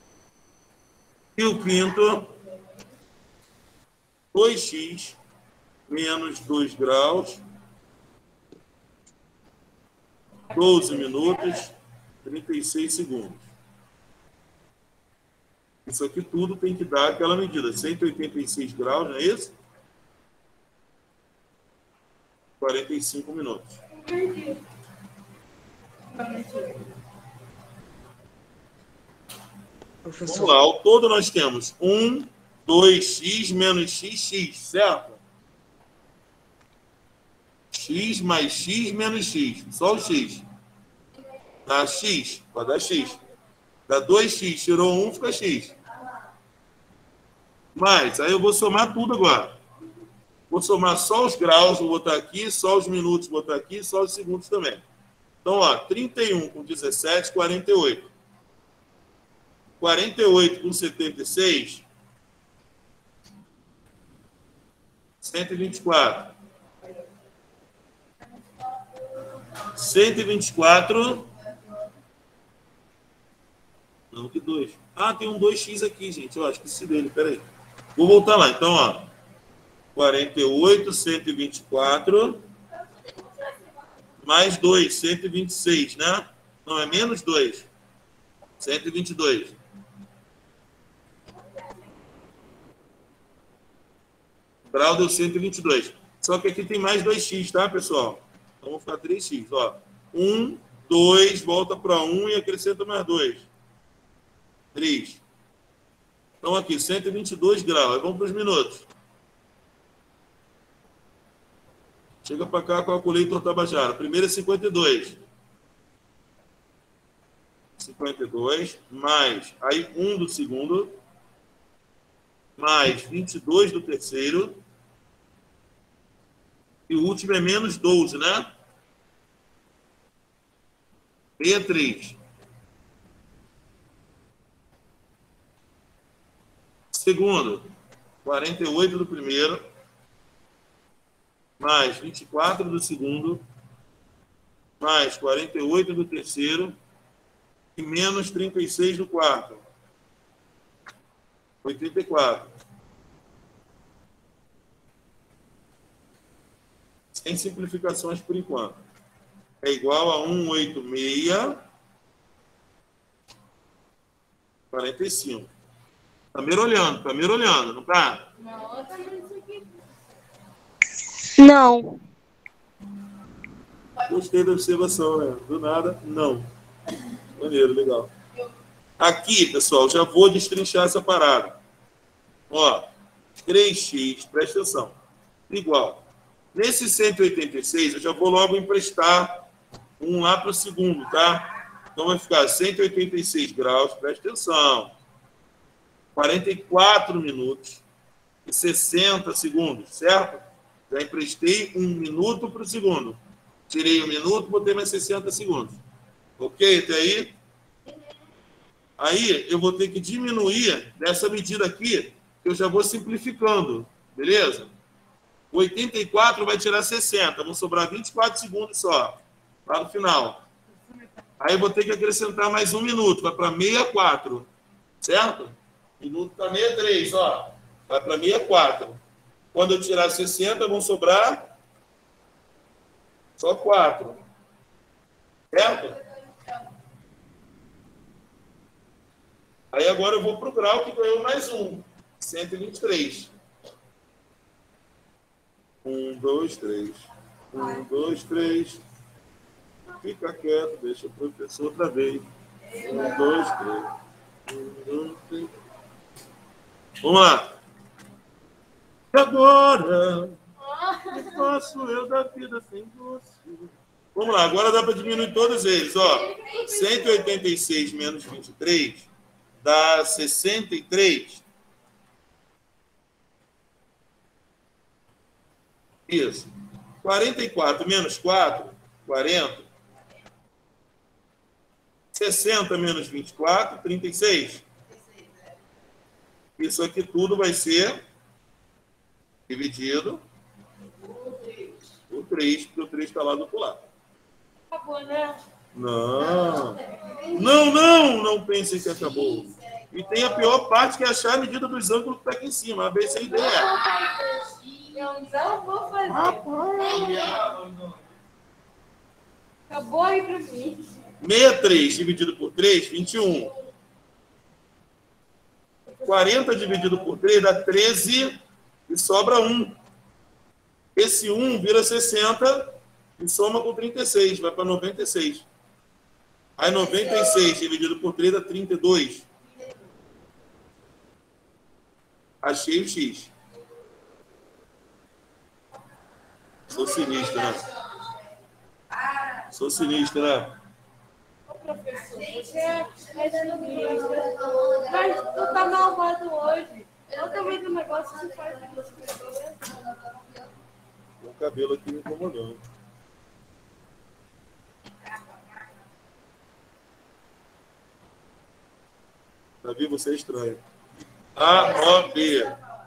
E o quinto, dois x menos dois graus, doze minutos, trinta e seis segundos. Isso aqui tudo tem que dar aquela medida, cento e oitenta e seis graus, não é isso? quarenta e cinco minutos. Professor. Vamos lá, ao todo nós temos um, dois x menos x, x, certo? X mais x menos x, só o x. Dá x, vai dar x. Dá dois x, tirou um, fica x. Mas, aí eu vou somar tudo agora. Vou somar só os graus, vou botar aqui, só os minutos, vou botar aqui, só os segundos também. Então, ó, trinta e um com dezessete, quarenta e oito. quarenta e oito com setenta e seis, cento e vinte e quatro. cento e vinte e quatro. Não, que dois. Ah, tem um dois x aqui, gente. Eu acho que esse dele, peraí. Vou voltar lá. Então, ó. quarenta e oito, cento e vinte e quatro. Mais dois, cento e vinte e seis, né? Não, é menos dois. cento e vinte e dois. O grau deu cento e vinte e dois. Só que aqui tem mais dois x, tá, pessoal? Então, vou ficar três x, ó. um, dois, volta para um e acrescenta mais dois. três. Então, aqui, cento e vinte e dois graus. Aí vamos para os minutos. Chega para cá, calculei o Tabajara. Primeiro é cinquenta e dois. cinquenta e dois, mais, aí um do segundo, mais vinte e dois do terceiro, e o último é menos doze, né? sessenta e três. Segundo, quarenta e oito do primeiro, mais vinte e quatro do segundo, mais quarenta e oito do terceiro, e menos trinta e seis do quarto. oitenta e quatro. Sem simplificações por enquanto. É igual a cento e oitenta e seis, quarenta e cinco. Tá merolhando, tá merolhando, não tá? Não. Gostei da observação, né? Do nada, não. Maneiro, legal. Aqui, pessoal, já vou destrinchar essa parada. Ó, três x, presta atenção. Igual. Nesse cento e oitenta e seis, eu já vou logo emprestar um lá para o segundo, tá? Então, vai ficar cento e oitenta e seis graus, presta atenção. quarenta e quatro minutos e sessenta segundos, certo? Já emprestei um minuto para o segundo. Tirei um minuto, botei mais sessenta segundos. Ok? Até aí? Aí eu vou ter que diminuir dessa medida aqui, que eu já vou simplificando. Beleza? oitenta e quatro vai tirar sessenta. Vão sobrar vinte e quatro segundos só. Lá no final. Aí eu vou ter que acrescentar mais um minuto. Vai para sessenta e quatro. Certo? Minuto para sessenta e três, ó. Vai para sessenta e quatro. Quando eu tirar sessenta, vão sobrar só quatro. Certo? Aí agora eu vou para o grau que ganhou mais um. cento e vinte e três. Um, dois, três. Um, dois, três. Fica quieto, deixa o professor outra vez. Um, dois, três. Um, dois, três. Vamos lá. E agora? O que faço eu da vida sem você? Vamos lá, agora dá para diminuir todos eles. Ó, cento e oitenta e seis menos vinte e três dá sessenta e três. Isso. quarenta e quatro menos quatro, quarenta. sessenta menos vinte e quatro, trinta e seis. Isso aqui tudo vai ser dividido por três, porque o três está lá do outro lado. Acabou, né? Não. Não, não, não pensem que acabou. E tem a pior parte, que é achar a medida dos ângulos que está aqui em cima. A, B, C e D. Eu não vou fazer. Acabou aí para mim. sessenta e três dividido por três, vinte e um. quarenta dividido por três dá treze e sobra um. Esse um vira sessenta e soma com trinta e seis, vai para noventa e seis. Aí noventa e seis dividido por três dá trinta e dois. Achei o X. Sou sinistro, né? Sou sinistro, né? Professor, você é sinistro. Mas tu tá malvado hoje. Eu também do negócio que faz duas pessoas. O cabelo aqui me incomodando. Davi, você é estranho. A, O, B.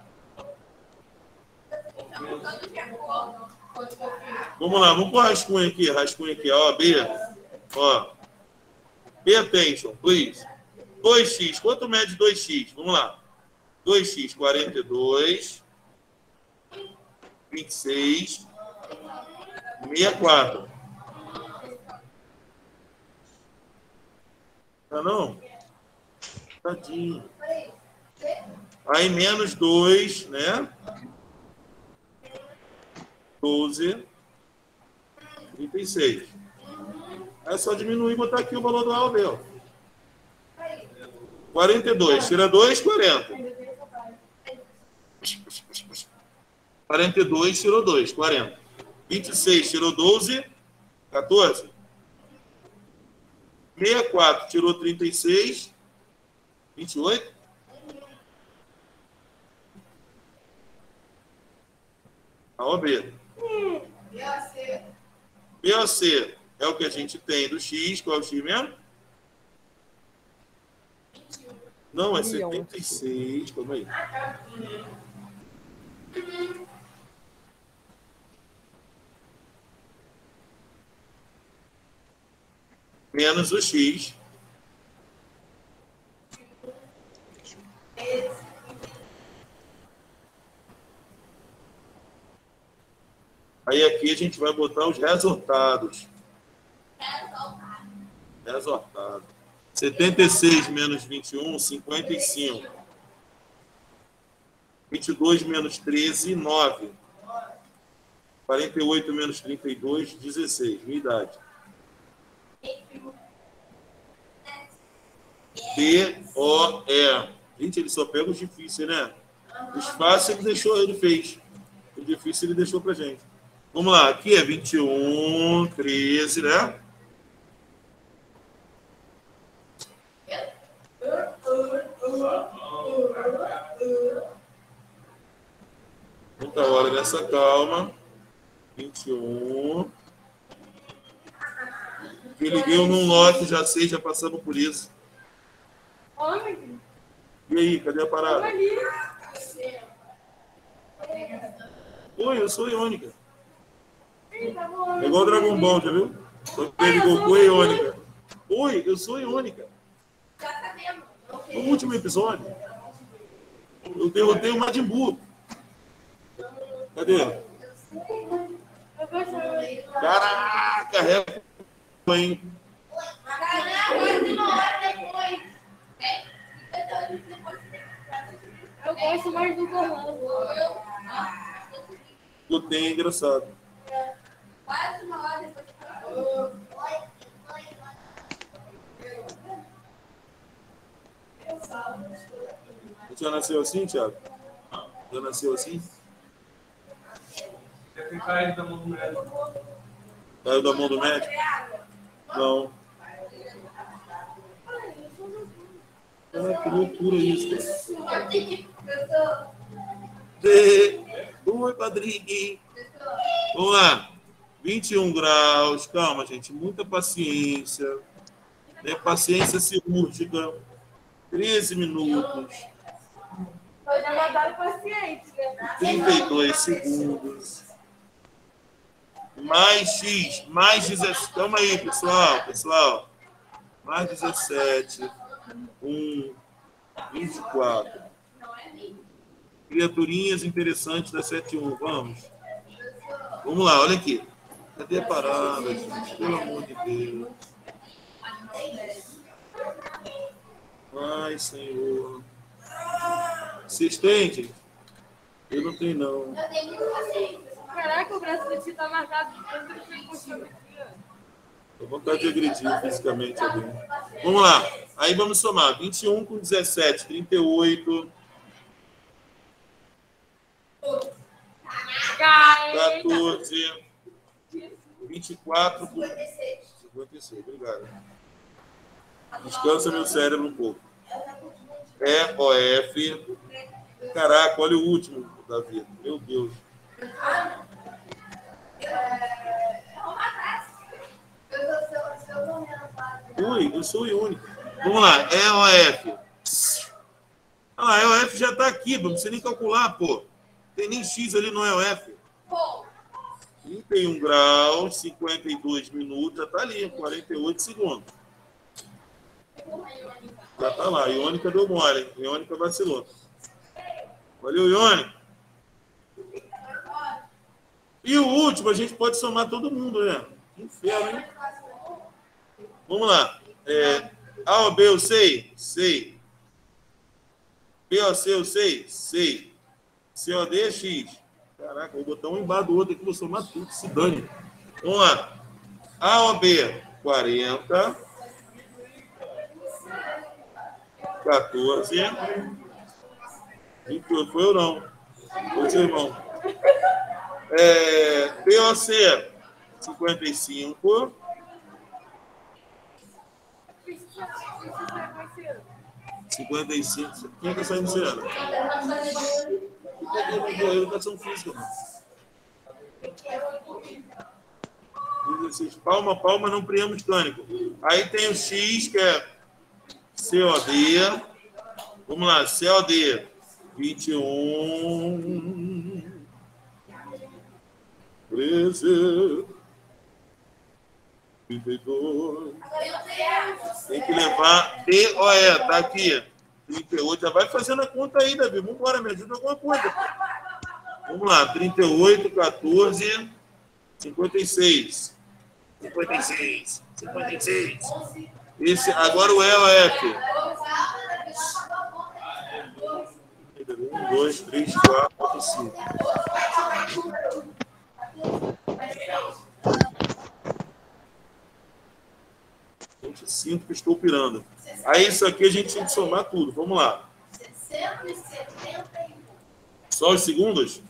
Vamos lá, vamos com o rascunho aqui. Rascunho aqui, ó, B. Ó. Pay attention, please. dois x. Quanto mede dois x? Vamos lá. dois x, quarenta e dois. vinte e seis. sessenta e quatro. Tá não? Tadinho. Aí menos dois, né? doze. trinta e seis. É só diminuir e botar aqui o valor do A ou B. Ó. quarenta e dois. Tira dois, quarenta. quarenta e dois, tirou dois, quarenta. vinte e seis, tirou doze, quatorze. sessenta e quatro, tirou trinta e seis, vinte e oito. A ou B? B ou C é o que a gente tem do X. Qual é o X mesmo? Não, é setenta e seis. Calma aí. Menos o X. Aí aqui a gente vai botar os resultados. Resultado. setenta e seis menos vinte e um, cinquenta e cinco. vinte e dois menos treze, nove. quarenta e oito menos trinta e dois, dezesseis. Minha idade. D, O, E. Gente, ele só pega os difíceis, né? Os fáceis ele deixou, ele fez. O difícil ele deixou pra gente. Vamos lá, aqui é vinte e um, treze, né? Muita hora nessa calma. vinte e um. Ele deu num lote, já sei, já passamos por isso. E aí, cadê a parada? Oi, eu sou Iônica. É igual o Dragon Ball, já viu? Só que teve Goku e Iônica. Oi, eu sou Iônica. No último episódio, eu derrotei o Majin Buu. Cadê? Caraca, é hein? Eu gosto mais do Goku. O tem é engraçado. Quase uma hora depois. Você já nasceu assim, Thiago? Já nasceu assim? Você caiu da mão do médico. Caiu da mão do médico? Não. Ah, que loucura isso, cara. Oi, Padrinho. Vamos lá. vinte e um graus. Calma, gente. Muita paciência. Né? Paciência cirúrgica. treze minutos. Foi demandado paciente, né? trinta e dois segundos. Mais X. Mais dezessete. Calma aí, pessoal. Pessoal. Mais dezessete. um. vinte e quatro. Criaturinhas interessantes da sete um. Vamos. Vamos lá, olha aqui. Cadê a parada, gente? Pelo amor de Deus. Ai, Senhor. Vocês têm, gente? Eu não tenho, não. Eu tenho muita paciência. Caraca, o braço do Tio tá marcado de tanto que ele continua aqui, ó. Tô com vontade de agredir fisicamente alguém. Vamos lá. Aí vamos somar. vinte e um com dezessete, trinta e oito. quatorze, vinte e quatro, cinquenta e seis. Obrigado. Descansa meu cérebro um pouco. E, O, F. Caraca, olha o último, Davi. Meu Deus. Ui, eu sou o único. Vamos lá, E, O, F. Ah, E, O, F já está aqui, não precisa nem calcular, pô. Tem nem X ali no E, O, F. trinta e um graus, cinquenta e dois minutos, já está ali, quarenta e oito segundos. Já está lá, Iônica deu mole, Iônica vacilou. Valeu, Iônica. E o último, a gente pode somar todo mundo, né? Que inferno, hein? Vamos lá. É, A ou B eu sei? Sei. B ou C eu sei? Sei. C ou D é X. Caraca, vou botar um embaixo do outro aqui, vou somar tudo, se dane. Vamos lá. A ou B? quarenta. quatorze. vinte e oito. Foi ou não? Foi seu irmão. É, B ou C? cinquenta e cinco. cinquenta e cinco. Quem é que está saindo cedo? Educação física, mano. Palma, palma, não priemos cânico. Aí tem o X, que é C O D. Vamos lá, C O D. vinte e um. treze. trinta e dois. Tem que levar D O E, tá aqui. trinta e oito. Já vai fazendo a conta aí, Davi. Vamos embora, me ajuda alguma coisa. Vamos lá, trinta e oito, quatorze, cinquenta e seis. cinquenta e seis. cinquenta e seis. Esse, agora o E O F. um, dois, três, quatro, cinco. vinte e cinco que estou pirando. Aí isso aqui a gente tem que somar tudo. Vamos lá. Só os segundos?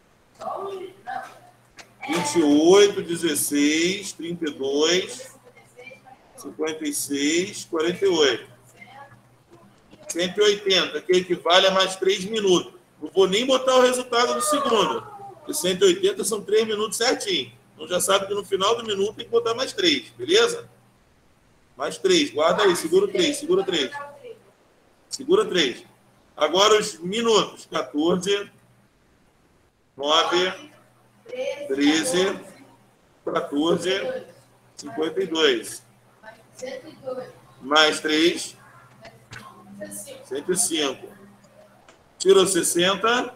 vinte e oito, dezesseis, trinta e dois, cinquenta e seis, quarenta e oito. cento e oitenta, que equivale a mais três minutos. Não vou nem botar o resultado do segundo. E cento e oitenta são três minutos certinho. Então já sabe que no final do minuto tem que botar mais três, beleza? Mais três, guarda aí, segura três, segura três. Segura três. Agora os minutos. quatorze, nove, treze, quatorze, cinquenta e dois. Mais três, cento e cinco. Tirou sessenta.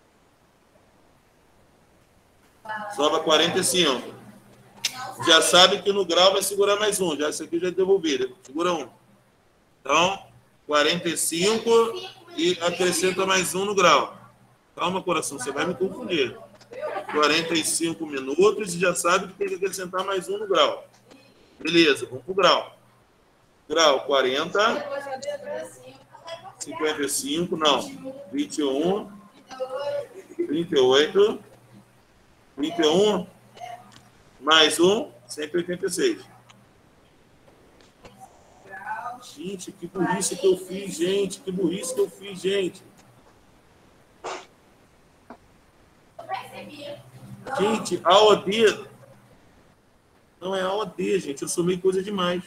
Sobra quarenta e cinco. Já sabe que no grau vai segurar mais um. Já, isso aqui já devolvi. Segura um. Então, quarenta e cinco e acrescenta mais um no grau. Calma, coração, você vai me confundir. quarenta e cinco minutos e já sabe que tem que acrescentar mais um no grau. Beleza, vamos pro grau. Grau quarenta. cinquenta e cinco, não. vinte e um. trinta e oito. trinta e um. Mais um, cento e oitenta e seis. Gente, que burrice que eu fiz, gente. Que burrice que eu fiz, gente. Gente, A O D... Não é A O D, gente. Eu somei coisa demais.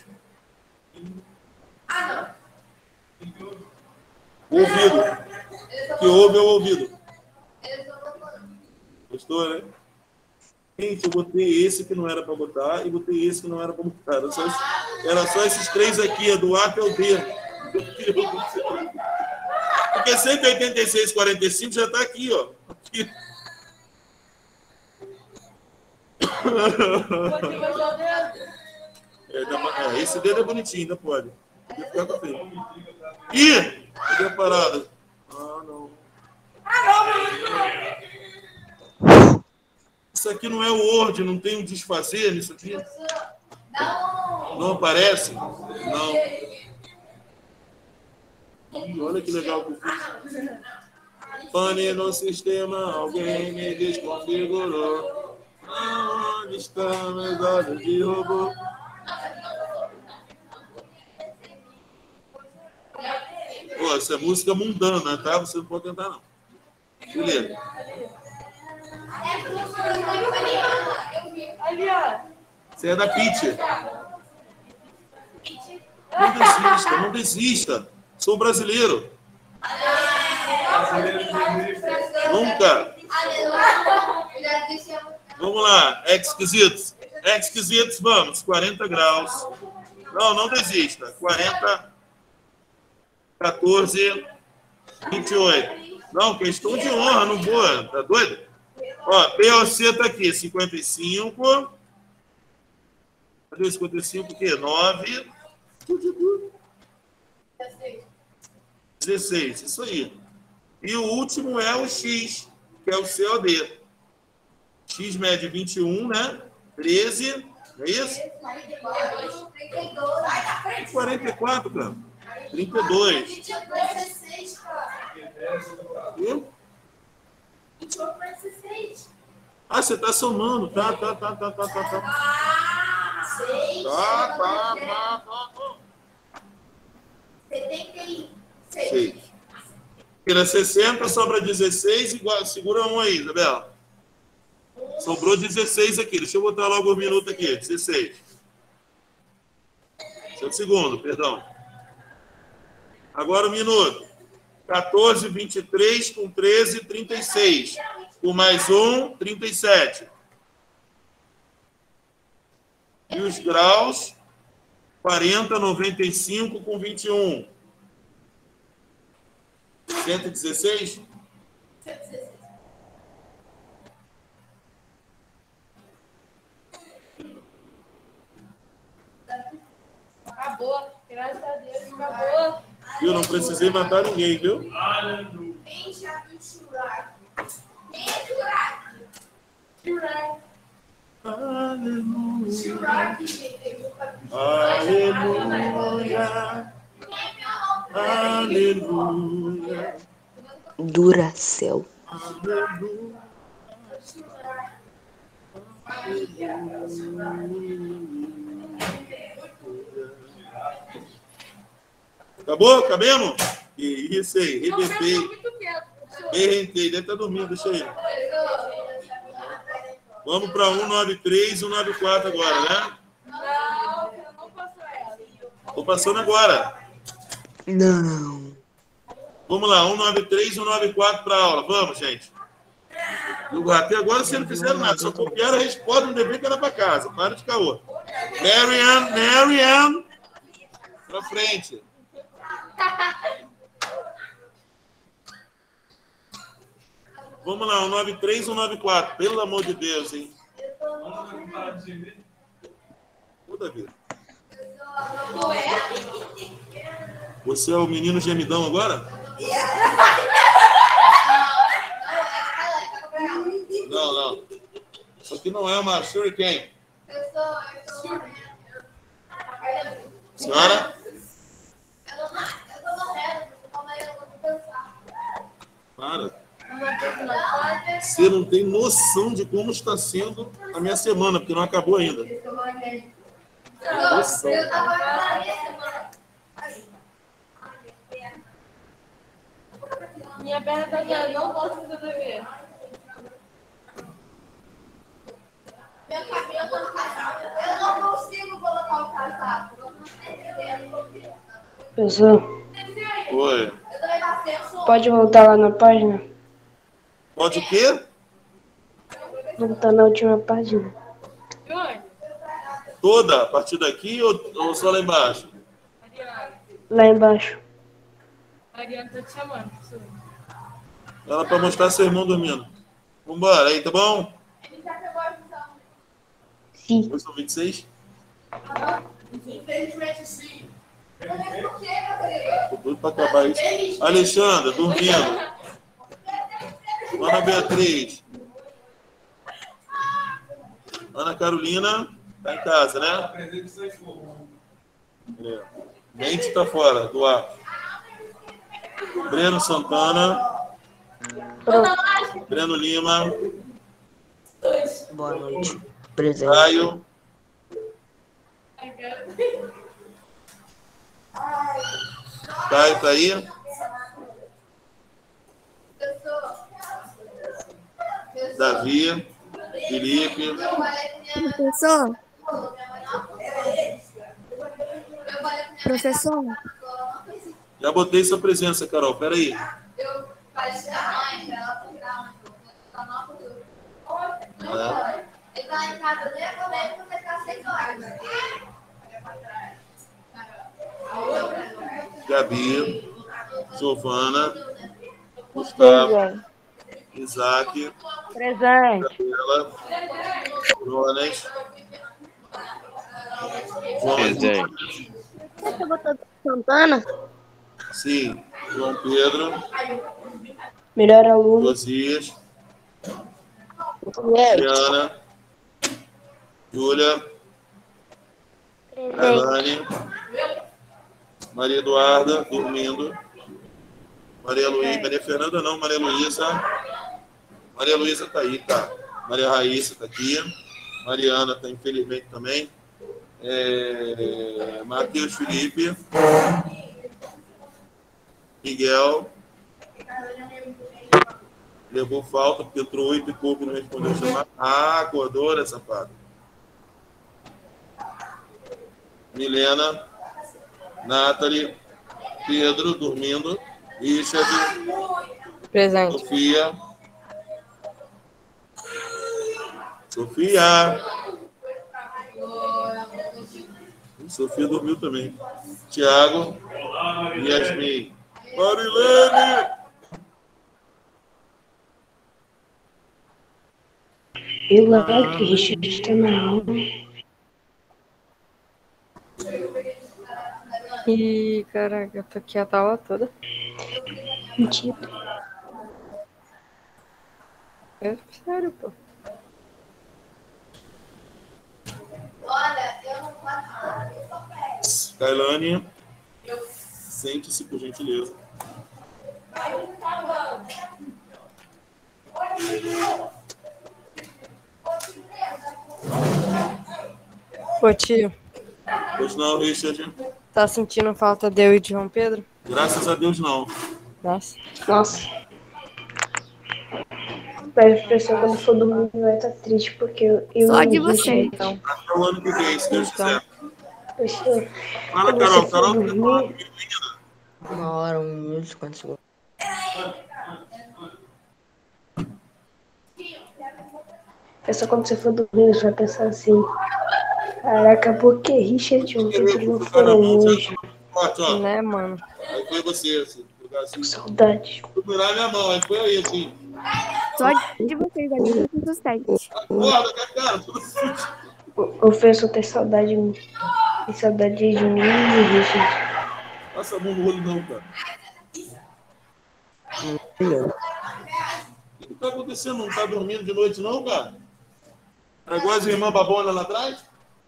O ouvido. O que ouve é o ouvido. Gostou, né? Gente, eu botei esse que não era para botar e botei esse que não era para botar. Era só, era só esses três aqui, do A até o D. Porque cento e oitenta e seis, quarenta e cinco já está aqui, ó. Aqui. É, é, esse dedo é bonitinho, ainda pode. Pode ficar com a frente. Ih! Cadê a parada? Ah, não. Isso aqui não é o Word, não tem um desfazer nisso aqui? Não aparece? Não. Ih, olha que legal que eu fiz. Pane no sistema, alguém me desconfigurou. Onde estão meus olhos de robô? Pô, essa é música mundana, tá? Você não pode cantar, não. Beleza. Você é da Pitty. Não desista, não desista. Sou brasileiro. Nunca. Vamos lá, exquisitos. Exquisitos, vamos. quarenta graus. Não, não desista. quarenta, quatorze, vinte e oito. Não, questão de honra, não vou. Tá doido? Ó, P O C tá aqui, cinquenta e cinco. Cadê o cinquenta e cinco? O quê? nove. dezesseis, isso aí. E o último é o X, que é o C O D. X mede vinte e um, né? treze, não é isso? quarenta e quatro, cara. trinta e dois. Ah, você tá somando. Tá, tá, tá, tá, tá, tá. Tá, tá, tá, tá, tá. setenta e seis. Tira sessenta, sobra dezesseis, igual, segura um aí, Isabela. Sobrou dezesseis aqui. Deixa eu botar logo um minuto aqui. dezesseis. Sete segundos, perdão. Agora o minuto. quatorze, vinte e três, com treze, trinta e seis. Com mais um, trinta e sete. E os graus, quarenta, noventa e cinco, com vinte e um. cento e dezesseis? Acabou, graças a Deus, acabou. Eu não precisei matar ninguém, viu? Aleluia. Aleluia. Aleluia. Duracell. Aleluia. Acabou? Acabemos? Que isso aí, rebentei. Rebentei, deve estar dormindo, deixa aí. Vamos para cento e noventa e três, cento e noventa e quatro agora, né? Não, não passou ela. Estou passando agora. Não. Vamos lá, cento e noventa e três, cento e noventa e quatro para a aula. Vamos, gente. Até agora vocês não fizeram nada, só copiaram a resposta, não devia que era para casa. Para de caô. Marianne, Marianne. Para frente. Vamos lá, cento e noventa e três, cento e noventa e quatro. Pelo amor de Deus, hein? Toda vida. Você é o menino gemidão agora? Não, não. Isso aqui não é uma shuriken. Senhora? Para. Você não tem noção de como está sendo a minha semana, porque não acabou ainda. Noção. Minha perna tá aqui, não posso fazer dever. Meu cabelo tá no casaco. Eu não consigo colocar o casaco. Professor, Oi. pode voltar lá na página? Pode o quê? Voltar na última página. Toda? A partir daqui ou, ou só lá embaixo? Lá embaixo. A Ariana tá te chamando, professor. Ela para mostrar seu irmão dormindo. Vambora, aí, tá bom? Sim. Hoje são vinte e seis? Infelizmente, sim. Tô doido para acabar isso. Alexandra, dormindo. Ana Beatriz. Ana Carolina, tá em casa, né? É. Mente tá fora do ar. Breno Santana. Pronto. Breno Lima. Boa noite. Presente. Caio. Caio tá aí? Davi. Felipe. Professor? Professor? Já botei sua presença, Carol. Peraí. É. Gabi. Giovana. Gustavo. Presente. Isaac. Presente. Gabriela. Jonas. João Você botou Santana? Sim. João Pedro. Melhor aluno. Josias. Presente. Diana. Júlia. Elane. Maria Eduarda, dormindo. Maria Luísa. Maria Fernanda não, Maria Luísa. Maria Luísa tá aí, tá. Maria Raíssa tá aqui. Mariana tá infelizmente também. É... Matheus Felipe. Miguel. Levou falta, porque entrou oito e pouco e não respondeu chamar. Ah, acordou, né, safado? Milena. Nathalie. Pedro, dormindo. Richard. Presente. Sofia. Sofia. Sofia dormiu também. Tiago. Yasmin. Marilene. E lá que Richard está na aula. Ih, caraca, eu tô aqui a aula toda. Mentira. É sério, pô. Olha, eu não faço nada, eu só pego. Kailane. Sente-se, por gentileza. Ô, tio, Pois não, Richard. tá sentindo falta de eu e de João Pedro? Graças a Deus, não. Nossa. Nossa. Mas a pessoa quando for dormir vai estar triste, porque eu... eu Só e de o você, Richard- então. Até o ano que vem, se Deus quiser. Pessoa, Fala, quando Carol. você for Carol, tá dormir, falando comigo ainda. Uma hora, um minuto, cinquenta segundos. pessoa quando você for dormir, você vai pensar assim, caraca, por que Richard e o Pedro não foram hoje? Forte, ó. Né, mano? Aí foi você, assim. Lugar assim. Saudade. Segurar minha mão, aí foi aí, assim. Só de vocês, amigos dos técnicos. Acorda, que a cara, tudo sujo. O professor tem saudade, tem saudade de mim e do Richard. Passa a mão no olho, não, cara. O que tá acontecendo? Não tá dormindo de noite, não, cara? Era igual as irmãs babona lá atrás?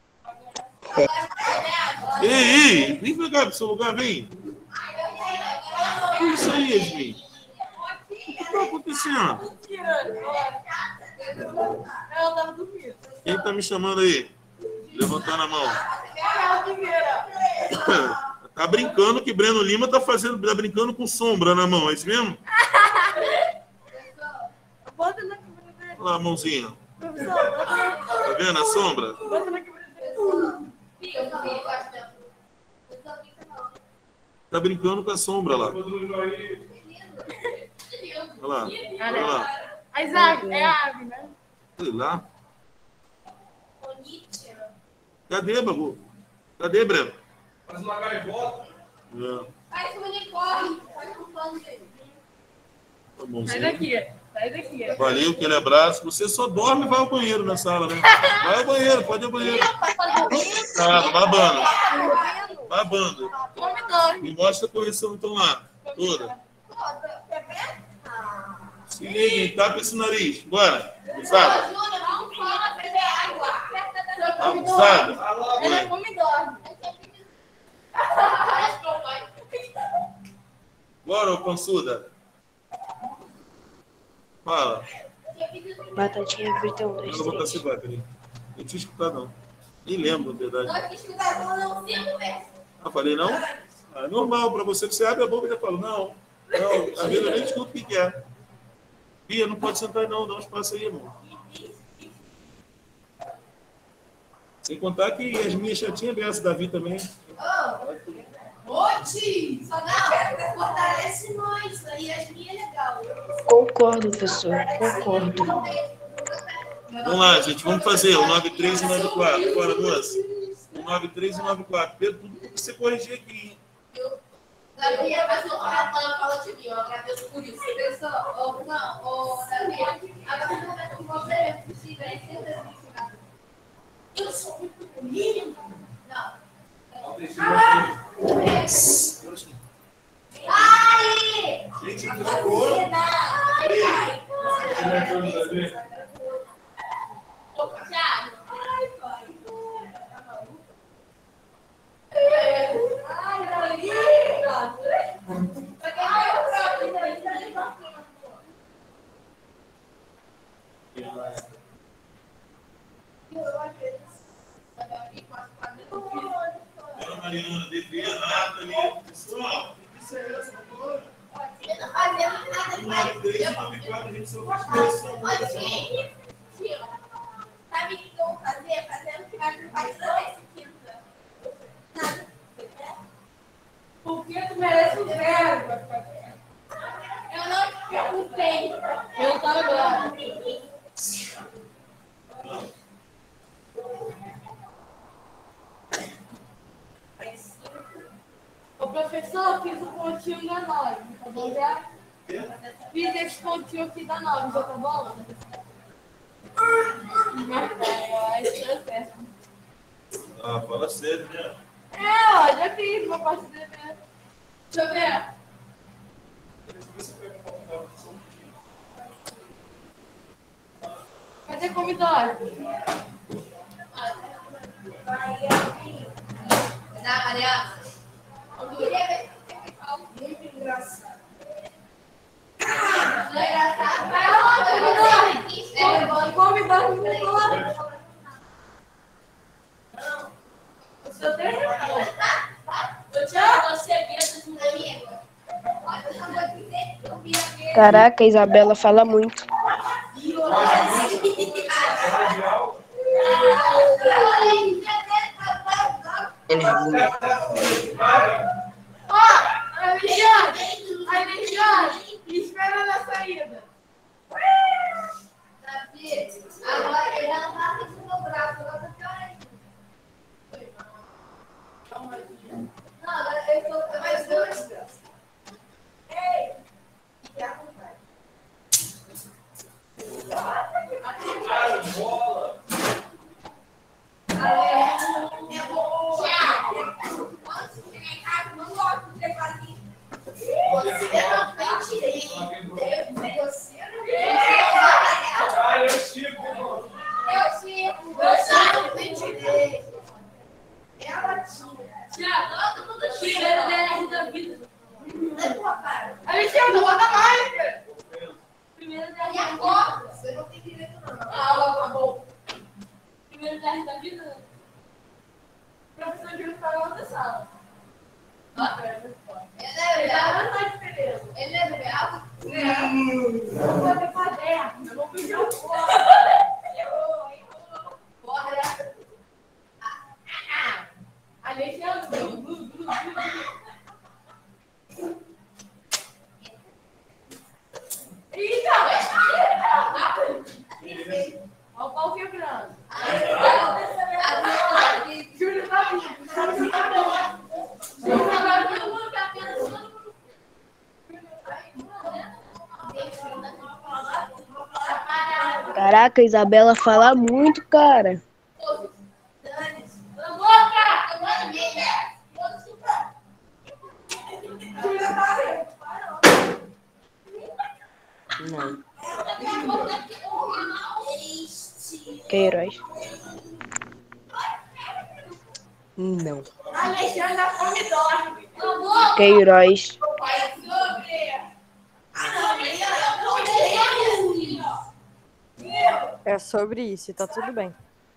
Ei, ei, vem pra cá pro seu lugar, vem. Que isso aí, Yasmin? O que tá acontecendo? Quem tá me chamando aí? Levantando a mão. Tá brincando que Breno Lima tá fazendo, tá brincando com sombra na mão, é isso mesmo? Olha lá a mãozinha. Tá vendo a sombra? Tá brincando com a sombra lá. Olha lá. Olha lá. Isaac, é a ave, né? Sei lá. Cadê, Babu? Cadê, Breno? Faz uma gaivota. É. Faz um unicórnio, faz um pano dele. Tá bonzinho. Sai daqui, sai daqui. Valeu, aquele abraço. Você só dorme e vai ao banheiro na sala, né? Vai ao banheiro, pode ir ao banheiro. Tá, babando. Babando. Me mostra a correção, então, lá. Toda. Se liga, tapa esse nariz. Bora. Usada. Usada. Bora, ô pançuda. Fala. Batatinha frita, um, Eu dois, não vou três. participar, peraí. Não tinha escutado, não. Nem lembro, na verdade. Não tinha escutado, não, cinco vezes. Ah, falei não? Ah, é normal para você que você abre a boca e já fala, não. Não, às vezes eu nem escuto o que que é. Bia, não pode sentar não, dá um espaço aí, irmão. Sem contar que as minhas chatinhas dessa, Davi também. Oxi! Só não, fortalece nós. Isso aí, as minhas é legal. Concordo, professor. Concordo. Vamos lá, gente, vamos fazer o nove três e nove quatro. Bora, moça. O nove três e nove quatro. Pedro, tudo que você corrigir aqui, hein? Davi, mas o Rafa fala de mim, eu agradeço por isso. Pessoal, ó, não, ó, Davi, agora eu vou fazer possível, é certeza que eu sou muito bonito. Não. Ai! Gente, por favor. Thiago. Ai, pai. Ai, Davi. Dona Mariana, devia nada ali. Pessoal, o que é essa agora? Eu não fazendo nada nove três e nove quatro, a gente só faz pressão. Sabe o que eu vou fazer? Fazendo que vai fazer esse quinta. Nada. Por que tu merece um zero? Eu não te perguntei. Eu tô agora. Ô professor, fiz o pontinho da nove, tá bom já? Fiz esse pontinho aqui da nove, já tá bom? Ah, fala sério, né? É, ó, já fiz uma parte de evento. Deixa eu ver. Cadê comidório? Dá, Maria. Muito engraçado. Engraçado. Vai lá, comidório. Comidório, comidório. O seu terreno. Eu tinha você aqui, um amigo. Caraca, a Isabela fala muito. Ó, Alexandre, Alexandre, espera na saída. Davi, agora ele já não tá sentindo o braço, agora tá piorando. Não, agora eu tô mais dois. Ei! Bola! Não gosto de ter quadrinho. Você não tem direito. Você não tem Ah, eu Chico, mano. Eu Chico. Você não tem direito. Ela tira. Tira, todo mundo tira. Primeiro da vida. Alexandre, não bota mais, cara. Primeiro da vida. Agora, você não tem direito, não. Ah, acabou. Primeiro dez da vida. O professor Júlio está na outra sala. Ele é real, não faz diferença. Ele é real? Não. Não vai fazer. Eu vou pedir o fora. Fora. Alexandre. Eita! Olha o pau quebrando. Júlio tá vindo. Júlio tá bom. Júlio tá vindo. Caraca, a Isabela fala muito, cara. Não. Queiroz. Não. Alexandre come dorme. Queiroz. Vai sobre. Ah, não, É sobre isso e tá tudo bem.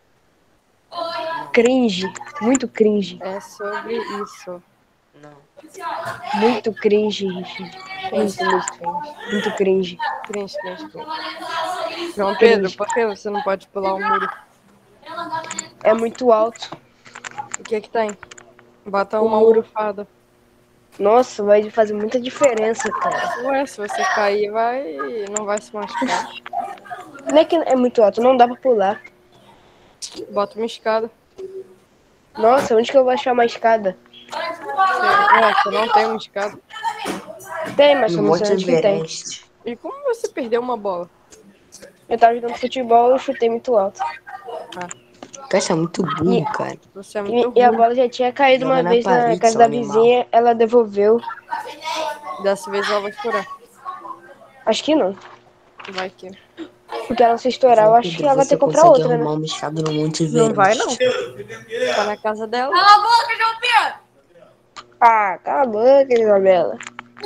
Cringe. Muito cringe. É sobre isso. Não. Muito cringe, Richard. Muito, muito cringe. Muito cringe. Cringe, cringe, cringe. João Pedro, por que você não pode pular o muro? É muito alto. O que que tem? Bota O uma muro. almofada. Nossa, vai fazer muita diferença, cara. Ué, se você cair, vai... não vai se machucar. Não é que é muito alto, não dá pra pular. Bota uma escada. Nossa, onde que eu vou achar uma escada? Você, ué, você não tem uma escada. Tem, mas No eu não sei Monte onde que tem. Everest. E como você perdeu uma bola? Eu tava jogando futebol e eu chutei muito alto. Cara, você é muito burro, cara. Você é muito E, e a ruim. bola já tinha caído Joga uma na vez na parede, casa seu da animal. vizinha, ela devolveu. Dessa vez ela vai estourar. Acho que não. Vai que. Porque ela se estourar, eu João acho que Pedro, ela vai ter você que comprar consegue outra, arrumar né? uma escada no Monte Everest. Não vai, não. Tá na casa dela. Cala a boca, João Pedro! Ah, cala a boca, Isabela.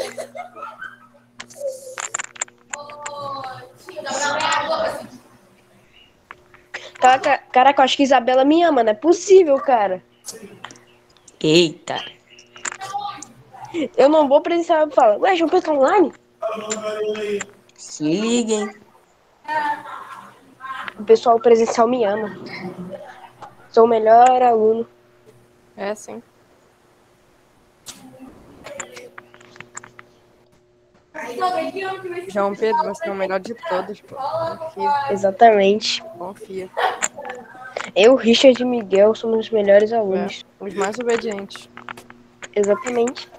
Caraca, caraca, eu acho que Isabela me ama, não é possível, cara. Eita. Eu não vou presenciar, ela fala, ué, João Pedro tá online? Se liguem. O pessoal presencial me ama. Sou o melhor aluno. É, sim. João Pedro, você é o melhor de todos, pô. Confia, Exatamente. confia. Eu, Richard e Miguel somos os melhores alunos. É, os mais obedientes. Exatamente.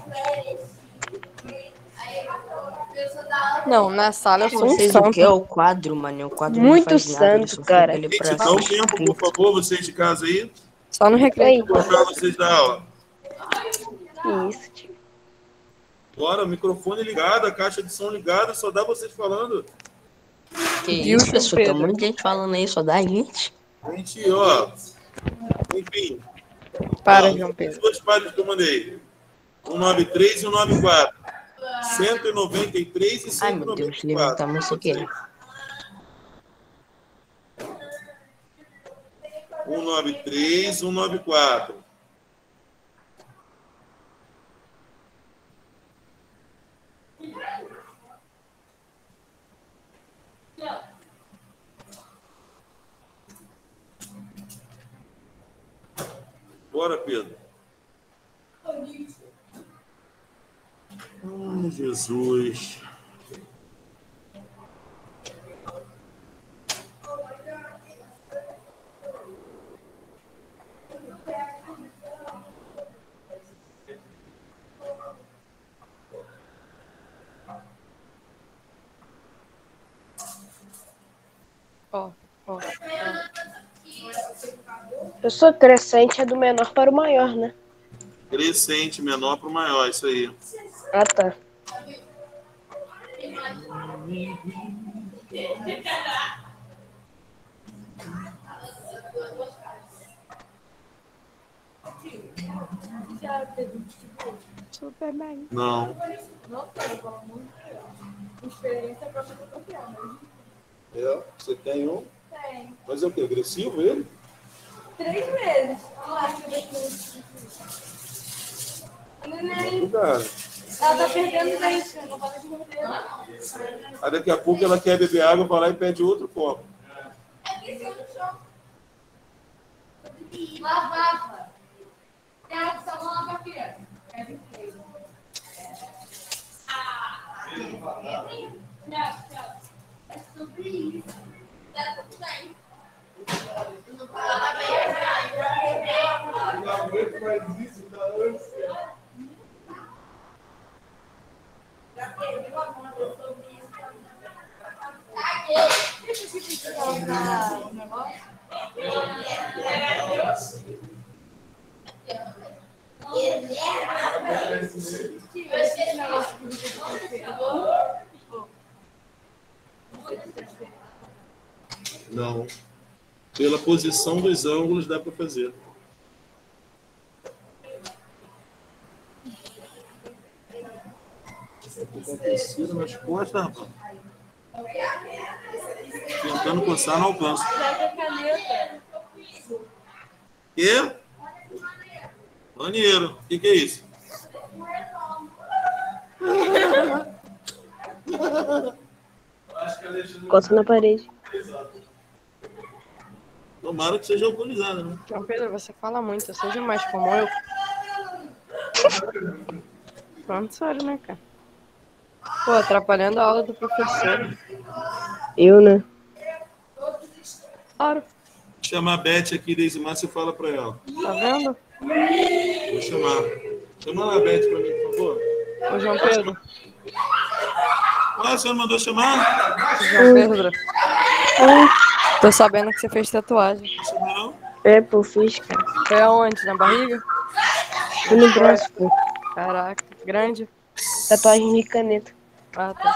Não, na sala eu sou um Vocês o que é santo. o quadro, mano? O quadro Muito não faz nada, ele santo, só cara. fica ali pra Gente, dá um assistir. tempo, por favor, vocês de casa aí. Só no recreio. Oi. Cortar vocês da aula. Que isso, tio. Bora, o microfone ligado, a caixa de som ligada, só dá vocês falando. Que Viu, isso, João pessoal? Tem um Pedro? monte de gente falando aí, só dá gente. Gente, ó. Enfim. Para, ó, João os Pedro. dois páginas que eu mandei. cento e noventa e três e cento e noventa e quatro. cento e noventa e três e Ai, cento e meu Deus, noventa e levanta a quatro. mão sem querer. cento e noventa e três, cento e noventa e quatro. Bora, Pedro. Ai, Jesus. Ó, ó, ó. Eu sou crescente, é do menor para o maior, né? Crescente, menor para o maior, isso aí. Ah, tá. Superman. Não. É, você tem um? Tem. Mas é o quê? Agressivo ele? Três meses. Olha lá, neném. Cuidado. Ela tá perdendo leite, não pode de morder. Aí daqui a pouco ela quer beber água, vai lá e pede outro copo. É que isso no chão. Lavava. Tem água de sabão lá pra quê? É de quê? Ah. Não, não. É sobre isso. Tá tudo bem. Não. Pela posição dos ângulos dá para fazer. Acontecido nas costas, rapaz. Tentando coçar, não alcanço. Quê? Maneiro. O que, que é isso? Coça na parede. Tomara que seja alcoolizada, né? João Pedro, você fala muito, seja mais como eu. Pronto, sério, né, cara? Pô, atrapalhando a aula do professor. Eu, né? Claro. Vou chamar a Beth aqui, Deisimar, você fala pra ela. Tá vendo? Vou chamar. Chama lá a Beth pra mim, por favor. Ô, João Pedro. Ah, você não mandou chamar? João Pedro. Tô sabendo que você fez tatuagem. Não? É, pô, fiz, cara. Foi aonde? Na barriga? Foi no braço, pô. Caraca, grande. Tatuagem de caneta. Ah, tá.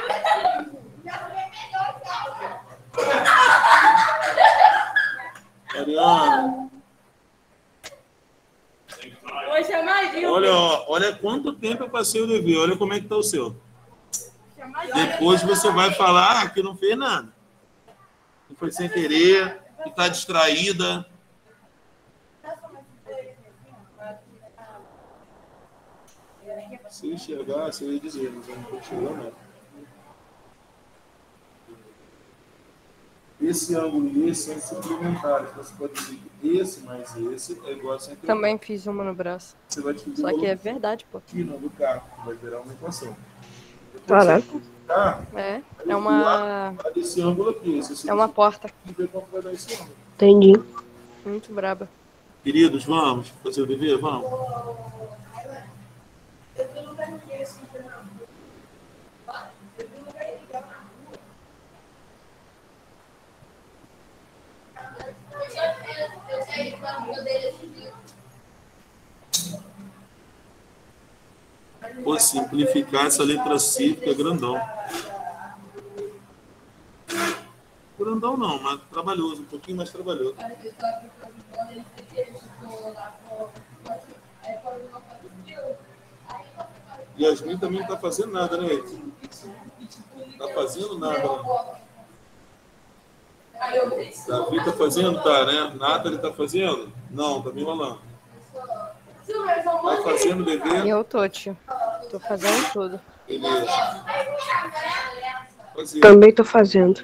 Mariana. Hoje é mais de um. Olha, ó, olha quanto tempo eu passei o dever. Olha como é que tá o seu. Depois você vai falar ah, que não fez nada. Que foi sem querer, que tá distraída. Se enxergar, você ia dizer, mas eu não estou enxergando nada. Esse ângulo e esse são suplementares. Você pode dizer que esse mais esse é igual a cento e oitenta. Também fiz uma no braço. Você vai descobrir Só o que é valor verdade, pô. aqui no do carro, que vai virar uma equação. Caraca. Tá? É, é uma... Esse ângulo aqui. Esse É uma porta. E ver quanto vai dar esse ângulo. Entendi. Muito braba. Queridos, vamos fazer o dever? Vamos. Vou simplificar essa letra C, fica grandão. Grandão não, mas trabalhoso, um pouquinho mais trabalhoso. Yasmin também não está fazendo nada, né? Não está fazendo nada. Né? Davi está fazendo? Tá, né? Nathalie está fazendo? Não, está me enrolando. Está fazendo o dever? Eu tô, tio. Tô fazendo tudo. Beleza. Fazer. Também tô fazendo.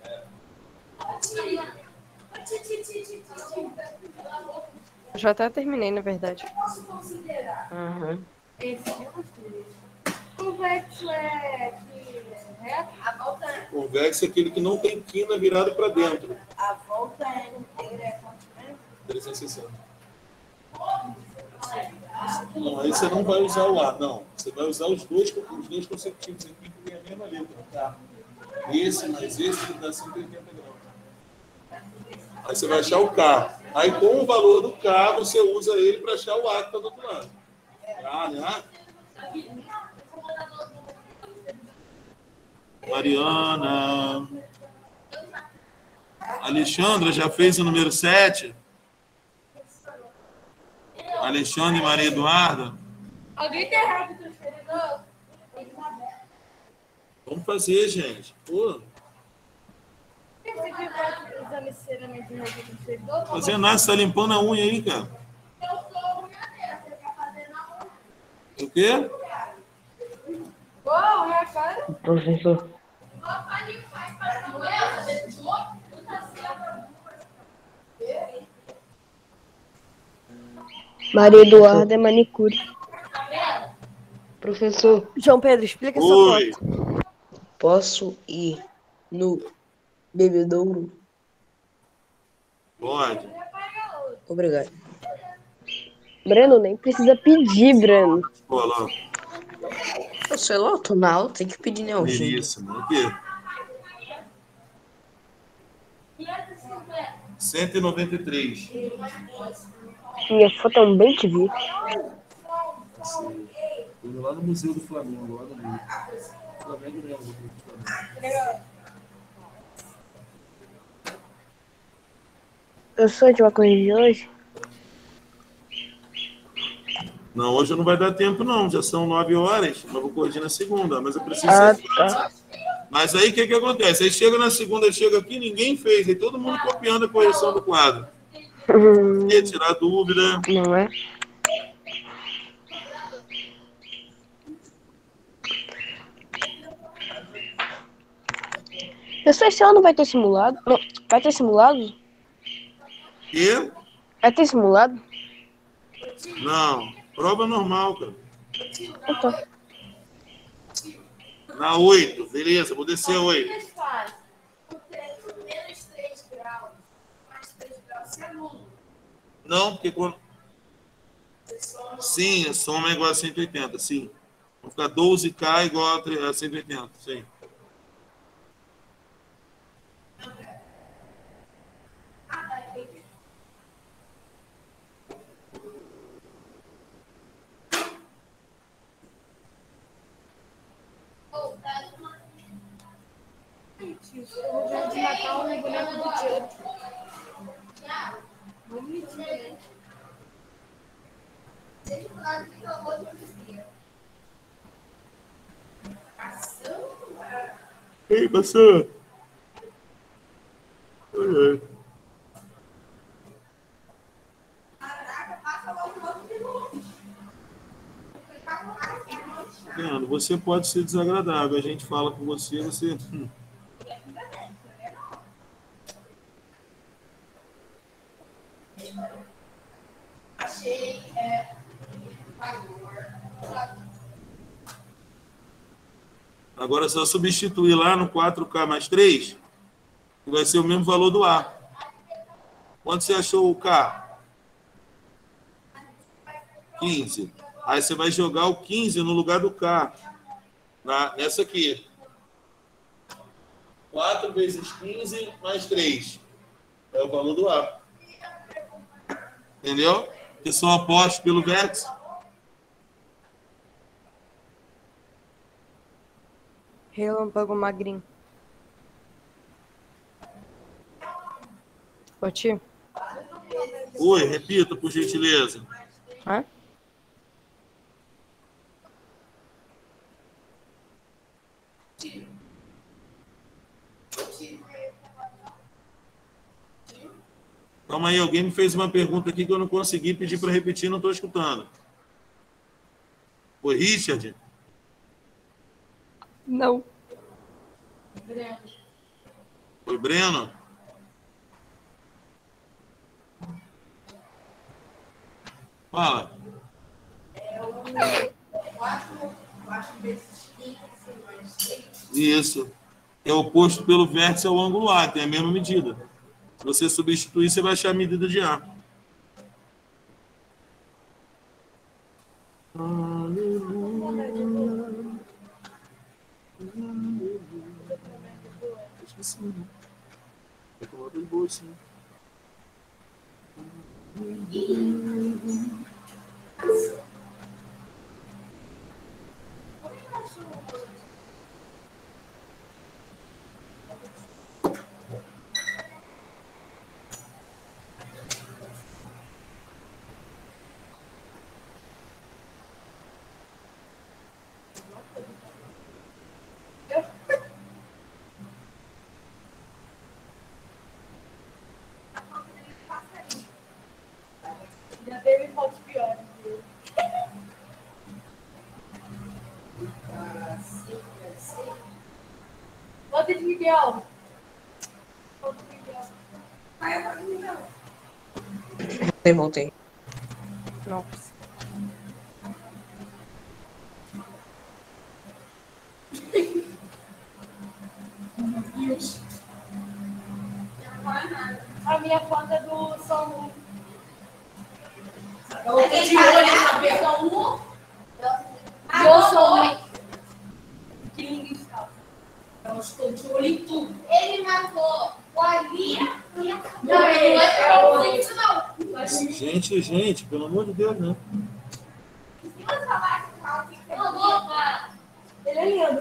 Eu já até terminei, na verdade. Aham. Convexo é que reto? A volta é. Convexo é aquele que não tem quina virado para dentro. A volta é inteira é quanto mesmo? trezentos e sessenta. Não, aí você não vai usar o A, não. Você vai usar os dois, os dois consecutivos aqui que tem a mesma letra. Tá? Esse mais esse que dá cento e oitenta graus. Aí você vai achar o K. Aí com o valor do K, você usa ele para achar o A que está do outro lado. Tá, né? Mariana. Alexandra já fez o número sete? Alexandre e Maria Eduarda? Alguém tem rápido, não? Vamos fazer, gente. Pô. Esse aqui vai usando esse ceramento de novo no servidor? Fazendo nada, você tá limpando a unha aí, cara. Eu sou unha dessa, você tá fazendo a unha. O quê? Uou, minha cara. Professor. Maria Eduarda é manicure. Professor, João Pedro, explica essa Oi. foto. posso ir no bebedouro? Pode. Obrigado. Breno, nem precisa pedir, Breno. Olha lá. Eu sei lá, eu tô na aula, tem que pedir né, hoje. Belíssimo. Aqui. cento e noventa e três. Minha foto também te vi. Fui lá no Museu do Flamengo, lá no Rio. Flamengo mesmo. do Flamengo. Eu sou de uma corrigir hoje? Não, hoje não vai dar tempo, não. Já são nove horas. Mas vou corrigir na segunda. Mas eu preciso Ah, ser tá. Mas aí o que, que acontece? Aí chega na segunda, chega aqui, ninguém fez. Aí todo mundo copiando a correção do quadro. Hum, E tirar dúvida. não é? Esse ano vai ter simulado? Não, vai ter simulado? E? Vai ter simulado? Não. Prova normal, cara. Então. Na oito. Beleza, vou descer a oito. Menos três graus. Mais três graus. Você é nulo. Não, porque quando... Sim, a soma é igual a cento e oitenta, sim. Vai ficar doze K igual a cento e oitenta, sim. De Natal, um boneco do Chuck. Bonitinho. Ei, maçã. Oi, Leandro, você pode ser desagradável. A gente fala com você, você... Hum. Achei, é... Agora é só substituir lá no quatro K mais três, que vai ser o mesmo valor do A. Quanto você achou o K? quinze. Aí você vai jogar o quinze no lugar do K. Na, nessa aqui. quatro vezes quinze mais três. É o valor do A. Entendeu? Que são opostos pelo vértice. Relâmpago magrinho. Ô, tio. Oi, repita, por gentileza. Hã? Calma aí, alguém me fez uma pergunta aqui que eu não consegui pedir para repetir, não estou escutando. Foi Richard? Não. Foi Breno? Fala. Isso. É oposto pelo vértice ao ângulo A, tem a mesma medida. Se você substituir, você vai achar a medida de A. Esqueci, né? Eu coloco de boa, sim. Já teve fotos piores. Bota de Miguel. Bota de Miguel. Vai, bota de Miguel. Voltei, voltei. Nossa. A minha foto é do São Eu tô de olho na versão um. Eu sou que ninguém sabe. Eu estou de olho em tudo. Ele matou o Ali. Não, ele não é isso, não. Gente, gente, pelo amor de Deus, né? Ele é lindo.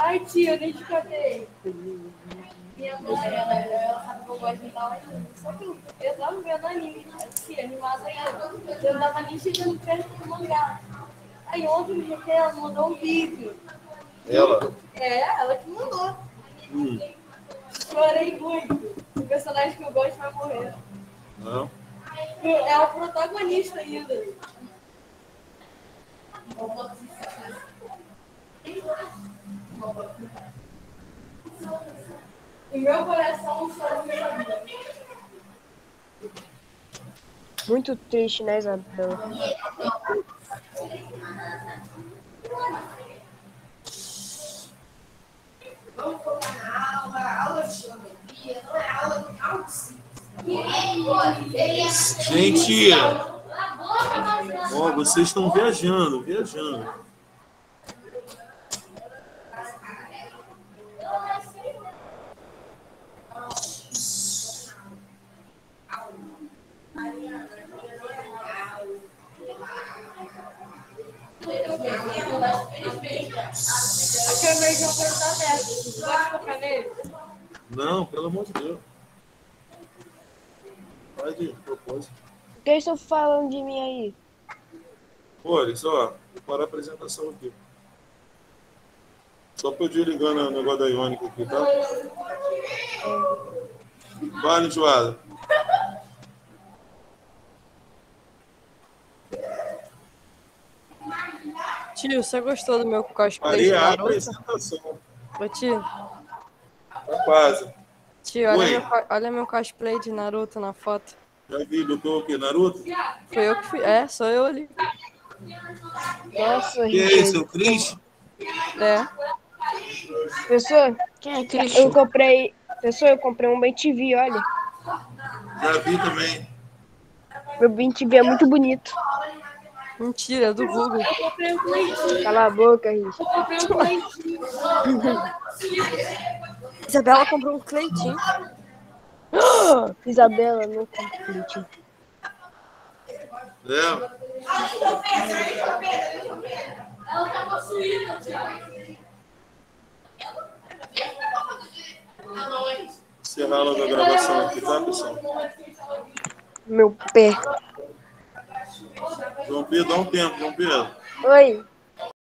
Ai, tia, eu nem te contei. Minha mãe, ela, ela sabe que eu gosto de dar anime. Só que eu, eu tava vendo anime, assim, animado ainda. Eu não tava nem chegando perto do mangá. Aí ontem, no G T, ela mandou um vídeo. Ela? É, ela que mandou. Hum. Chorei muito. O personagem que eu gosto vai morrer. Não? É o protagonista ainda. E meu coração chorou mesmo. Muito triste, né, Isabela? Vamos focar na aula, a aula de geografia, não é aula de cálcio. Gente, ó, vocês estão viajando, viajando. Aquele meio de tá aberto. Você vai focar nele? Não, pelo amor de Deus. Vai de propósito. O que estão falando de mim aí? Olha só, vou parar a apresentação aqui. Só pra eu desligar o negócio da Iônica aqui, tá? Vai, enjoada. Tio, você gostou do meu cosplay Parei de a Naruto? apresentação. Ô, tio, Tá quase. tio olha, Oi. meu, co- olha meu cosplay de Naruto na foto. Já vi, botou o quê? Naruto? Foi eu que fiz. É, sou eu ali. Nossa, Que é esse? É o Cris? É. Pessoa, Quem é eu Christian? comprei. Pessoa, eu comprei um Ben T V, olha. Já vi também. Meu Ben T V é muito bonito. Mentira, é do Google. Eu comprei um leitinho. Cala a boca, Rich. Eu comprei um leitinho. Isabela comprou um Cleitinho. Isabela, não comprei. É. Ela tá possuída, Encerrar logo a gravação aqui, tá, pessoal? Meu pé. João Pedro, dá um tempo, João Pedro. Oi.